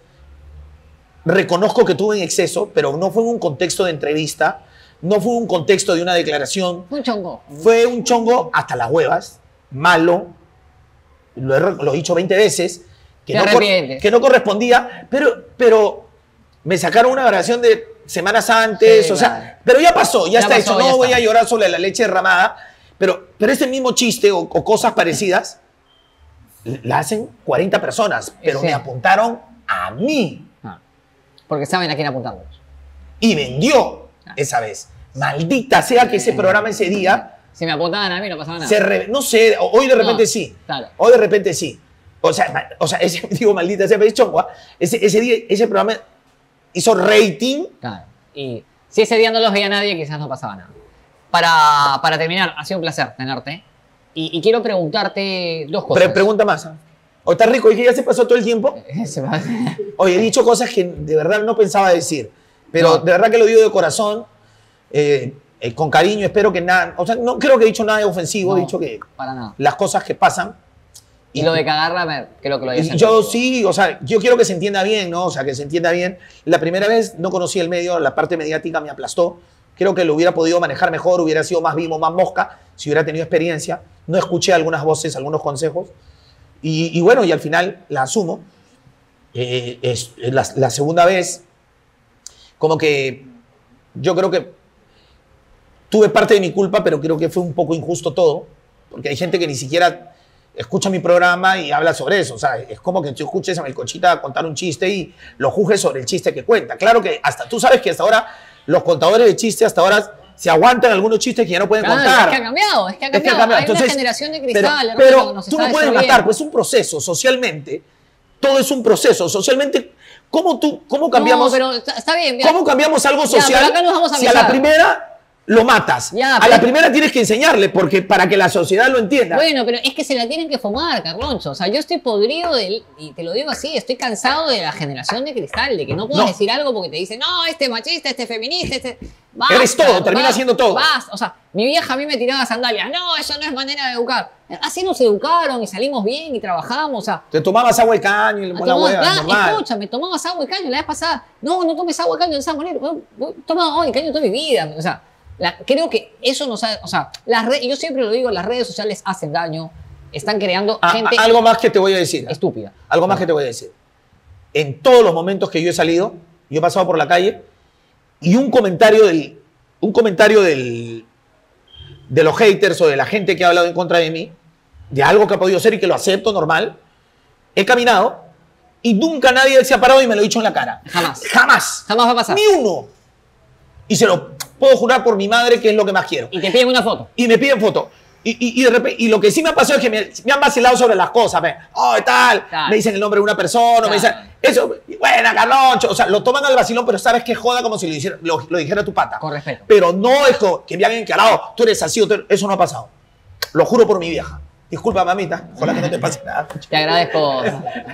Speaker 2: reconozco que tuve en exceso, pero no fue en un contexto de entrevista, no fue un contexto de una declaración,
Speaker 1: un chongo.
Speaker 2: fue un chongo hasta las huevas, malo, lo he, re- lo he dicho veinte veces, que
Speaker 1: Te
Speaker 2: no, cor-
Speaker 1: arrepientes.
Speaker 2: que no correspondía, pero, pero me sacaron una grabación de semanas antes,
Speaker 1: Sí,
Speaker 2: o sea,
Speaker 1: claro.
Speaker 2: pero ya pasó, ya,
Speaker 1: Ya
Speaker 2: está
Speaker 1: pasó,
Speaker 2: hecho,
Speaker 1: ya
Speaker 2: no voy
Speaker 1: está.
Speaker 2: a llorar sobre la leche derramada, pero, pero ese mismo chiste o, o cosas parecidas la hacen cuarenta personas, pero
Speaker 1: Sí.
Speaker 2: me apuntaron a mí
Speaker 1: Ah, porque saben a quién apuntarlos.
Speaker 2: y vendió
Speaker 1: Ah.
Speaker 2: esa vez. Maldita sea que ese programa ese día
Speaker 1: Si me apuntaban a mí, no pasaba nada.
Speaker 2: se re- no sé, hoy de repente
Speaker 1: No,
Speaker 2: sí.
Speaker 1: claro.
Speaker 2: Hoy de repente sí. O sea, ma- o sea ese, digo, maldita sea, pero es chongo, ¿ah? ese, ese día, ese programa hizo rating.
Speaker 1: Claro. Y si ese día no los veía nadie, quizás no pasaba nada. Para, para terminar, ha sido un placer tenerte. Y, y quiero preguntarte dos cosas.
Speaker 2: Pre- pregunta más. ¿ah? O está rico, y que ya se pasó todo el tiempo.
Speaker 1: Se va-
Speaker 2: Oye, he dicho cosas que de verdad no pensaba decir. Pero
Speaker 1: No.
Speaker 2: de verdad que lo digo de corazón. eh, eh, con cariño, espero que nada. O sea, no creo que he dicho nada de ofensivo.
Speaker 1: No,
Speaker 2: He dicho que
Speaker 1: para nada.
Speaker 2: las cosas que pasan.
Speaker 1: Y lo de cagarla, a ver, creo que lo hayas
Speaker 2: Y yo
Speaker 1: entendido.
Speaker 2: sí, o sea, yo quiero que se entienda bien, ¿no? O sea, que se entienda bien. La primera vez no conocí el medio, la parte mediática me aplastó. Creo que lo hubiera podido manejar mejor, hubiera sido más vivo, más mosca, si hubiera tenido experiencia. No escuché algunas voces, algunos consejos. Y, y bueno, y al final la asumo. Eh, es, es la, la segunda vez, como que yo creo que tuve parte de mi culpa, pero creo que fue un poco injusto todo, porque hay gente que ni siquiera escucha mi programa y habla sobre eso. O sea, es como que tú escuches a Melcochita contar un chiste y lo juzgues sobre el chiste que cuenta. Claro que hasta tú sabes que hasta ahora los contadores de chistes hasta ahora se aguantan algunos chistes que ya no pueden
Speaker 1: Claro,
Speaker 2: contar.
Speaker 1: Es que ha cambiado, es que ha cambiado.
Speaker 2: Es que ha cambiado.
Speaker 1: Hay
Speaker 2: Entonces,
Speaker 1: una generación de cristal.
Speaker 2: Pero, pero
Speaker 1: hermano, nos
Speaker 2: tú
Speaker 1: está
Speaker 2: no puedes
Speaker 1: destruyendo.
Speaker 2: matar, pues es un proceso. Socialmente, todo es un proceso. Socialmente, ¿cómo, tú, cómo cambiamos?
Speaker 1: No, pero está, está bien. Mira.
Speaker 2: ¿Cómo cambiamos algo
Speaker 1: Ya,
Speaker 2: social
Speaker 1: pero acá nos vamos a
Speaker 2: si a la
Speaker 1: avisar.
Speaker 2: primera lo matas?
Speaker 1: Ya,
Speaker 2: a
Speaker 1: pero-
Speaker 2: la primera tienes que enseñarle porque, para que la sociedad lo entienda.
Speaker 1: Bueno, pero es que se la tienen que fumar, Carloncho. O sea, yo estoy podrido del, y te lo digo así, estoy cansado de la generación de cristal, de que no puedes
Speaker 2: No.
Speaker 1: decir algo porque te dicen, no, este machista, este feminista, este. Basta,
Speaker 2: Eres todo, termina
Speaker 1: basta,
Speaker 2: siendo todo.
Speaker 1: Basta. O sea, mi vieja a mí me tiraba sandalias. No, eso no es manera de educar. Así nos educaron y salimos bien y trabajamos. O sea,
Speaker 2: Te tomabas agua de caño y la
Speaker 1: tomabas-
Speaker 2: hueva,
Speaker 1: ah,
Speaker 2: normal.
Speaker 1: escúchame, tomabas agua y caño la vez pasada. No, no tomes agua y caño de esa manera. Toma agua y caño toda mi vida. O sea, la- creo que eso nos ha. O sea, las redes, yo siempre lo digo, las redes sociales hacen daño. Están creando
Speaker 2: Ah,
Speaker 1: gente
Speaker 2: algo más que te voy a decir.
Speaker 1: estúpida.
Speaker 2: Algo más que te voy a decir. En todos los momentos que yo he salido, yo he pasado por la calle y un comentario del, un comentario del, de los haters o de la gente que ha hablado en contra de mí, de algo que ha podido ser y que lo acepto normal, he caminado y nunca nadie se ha parado y me lo ha dicho en la cara.
Speaker 1: Jamás.
Speaker 2: Jamás.
Speaker 1: Jamás va a pasar.
Speaker 2: Ni uno. Y se lo puedo jurar por mi madre que es lo que más quiero.
Speaker 1: Y te piden una foto.
Speaker 2: Y me piden foto. Y, y, y, de repente, y lo que sí me ha pasado es que me, me han vacilado sobre las cosas. Me, oh, tal,
Speaker 1: Claro.
Speaker 2: me dicen el nombre de una persona,
Speaker 1: Claro.
Speaker 2: me dicen, eso, y buena, Carloncho. O sea, lo toman al vacilón, pero sabes que joda como si lo, hiciera, lo, lo dijera tu pata.
Speaker 1: Con respeto.
Speaker 2: Pero no es como que me han encarado, tú eres así, o tú eres- eso no ha pasado. Lo juro por mi vieja. Disculpa, mamita, ojalá que no te pase nada.
Speaker 1: Te agradezco.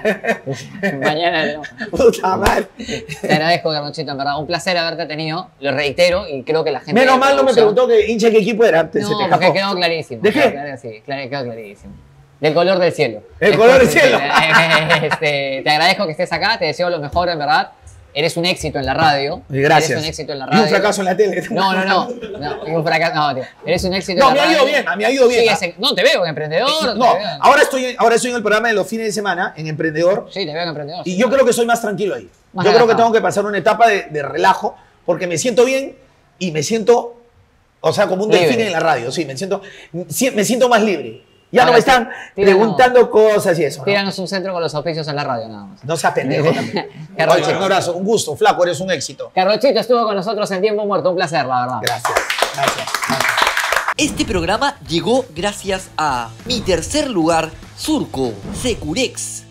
Speaker 1: Mañana no.
Speaker 2: Puta madre.
Speaker 1: Te agradezco, Carlonchito, en verdad. Un placer haberte tenido. Lo reitero y creo que la gente.
Speaker 2: Menos
Speaker 1: de
Speaker 2: mal no me
Speaker 1: producción-
Speaker 2: preguntó que hincha qué equipo era antes. se
Speaker 1: No,
Speaker 2: te
Speaker 1: porque
Speaker 2: escapó.
Speaker 1: quedó clarísimo.
Speaker 2: ¿De qué?
Speaker 1: Quedó claro, sí, claro, quedó clarísimo. Del color del cielo.
Speaker 2: El color del cielo.
Speaker 1: Este, te agradezco que estés acá, te deseo lo mejor, en verdad. Eres un éxito en la radio.
Speaker 2: Y gracias.
Speaker 1: Eres un éxito en la
Speaker 2: Y
Speaker 1: radio.
Speaker 2: un fracaso en la tele.
Speaker 1: No, no, no. no y un fracaso. No, tío. Eres un éxito
Speaker 2: No,
Speaker 1: en
Speaker 2: me
Speaker 1: la
Speaker 2: ha
Speaker 1: radio.
Speaker 2: ido bien, me ha ido bien.
Speaker 1: Sí,
Speaker 2: ¿ah?
Speaker 1: ese- no, te veo en emprendedor.
Speaker 2: No,
Speaker 1: te veo en-
Speaker 2: ahora estoy, ahora estoy en el programa de los fines de semana, en Emprendedor,
Speaker 1: Sí, te veo en emprendedor.
Speaker 2: y
Speaker 1: sí.
Speaker 2: yo creo que soy más tranquilo ahí.
Speaker 1: Más
Speaker 2: yo creo que
Speaker 1: relajado.
Speaker 2: tengo que pasar una etapa de, de relajo, porque me siento bien y me siento, o sea, como un
Speaker 1: Libre.
Speaker 2: delfín en la radio, sí, me siento, sí, me siento más libre. Ya
Speaker 1: Ahora
Speaker 2: no me
Speaker 1: sí,
Speaker 2: están
Speaker 1: tíranos-
Speaker 2: preguntando cosas y eso. ¿no?
Speaker 1: Tíranos un centro con los auspicios en la radio, nada más.
Speaker 2: No seas pendejo también.
Speaker 1: Carlos,
Speaker 2: Oye, un abrazo, un gusto, flaco, eres un éxito.
Speaker 1: Carlonchito estuvo con nosotros en Tiempo Muerto. Un placer, la verdad.
Speaker 2: Gracias, gracias. gracias.
Speaker 3: Este programa llegó gracias a Mi Tercer Lugar, Surco, Securex,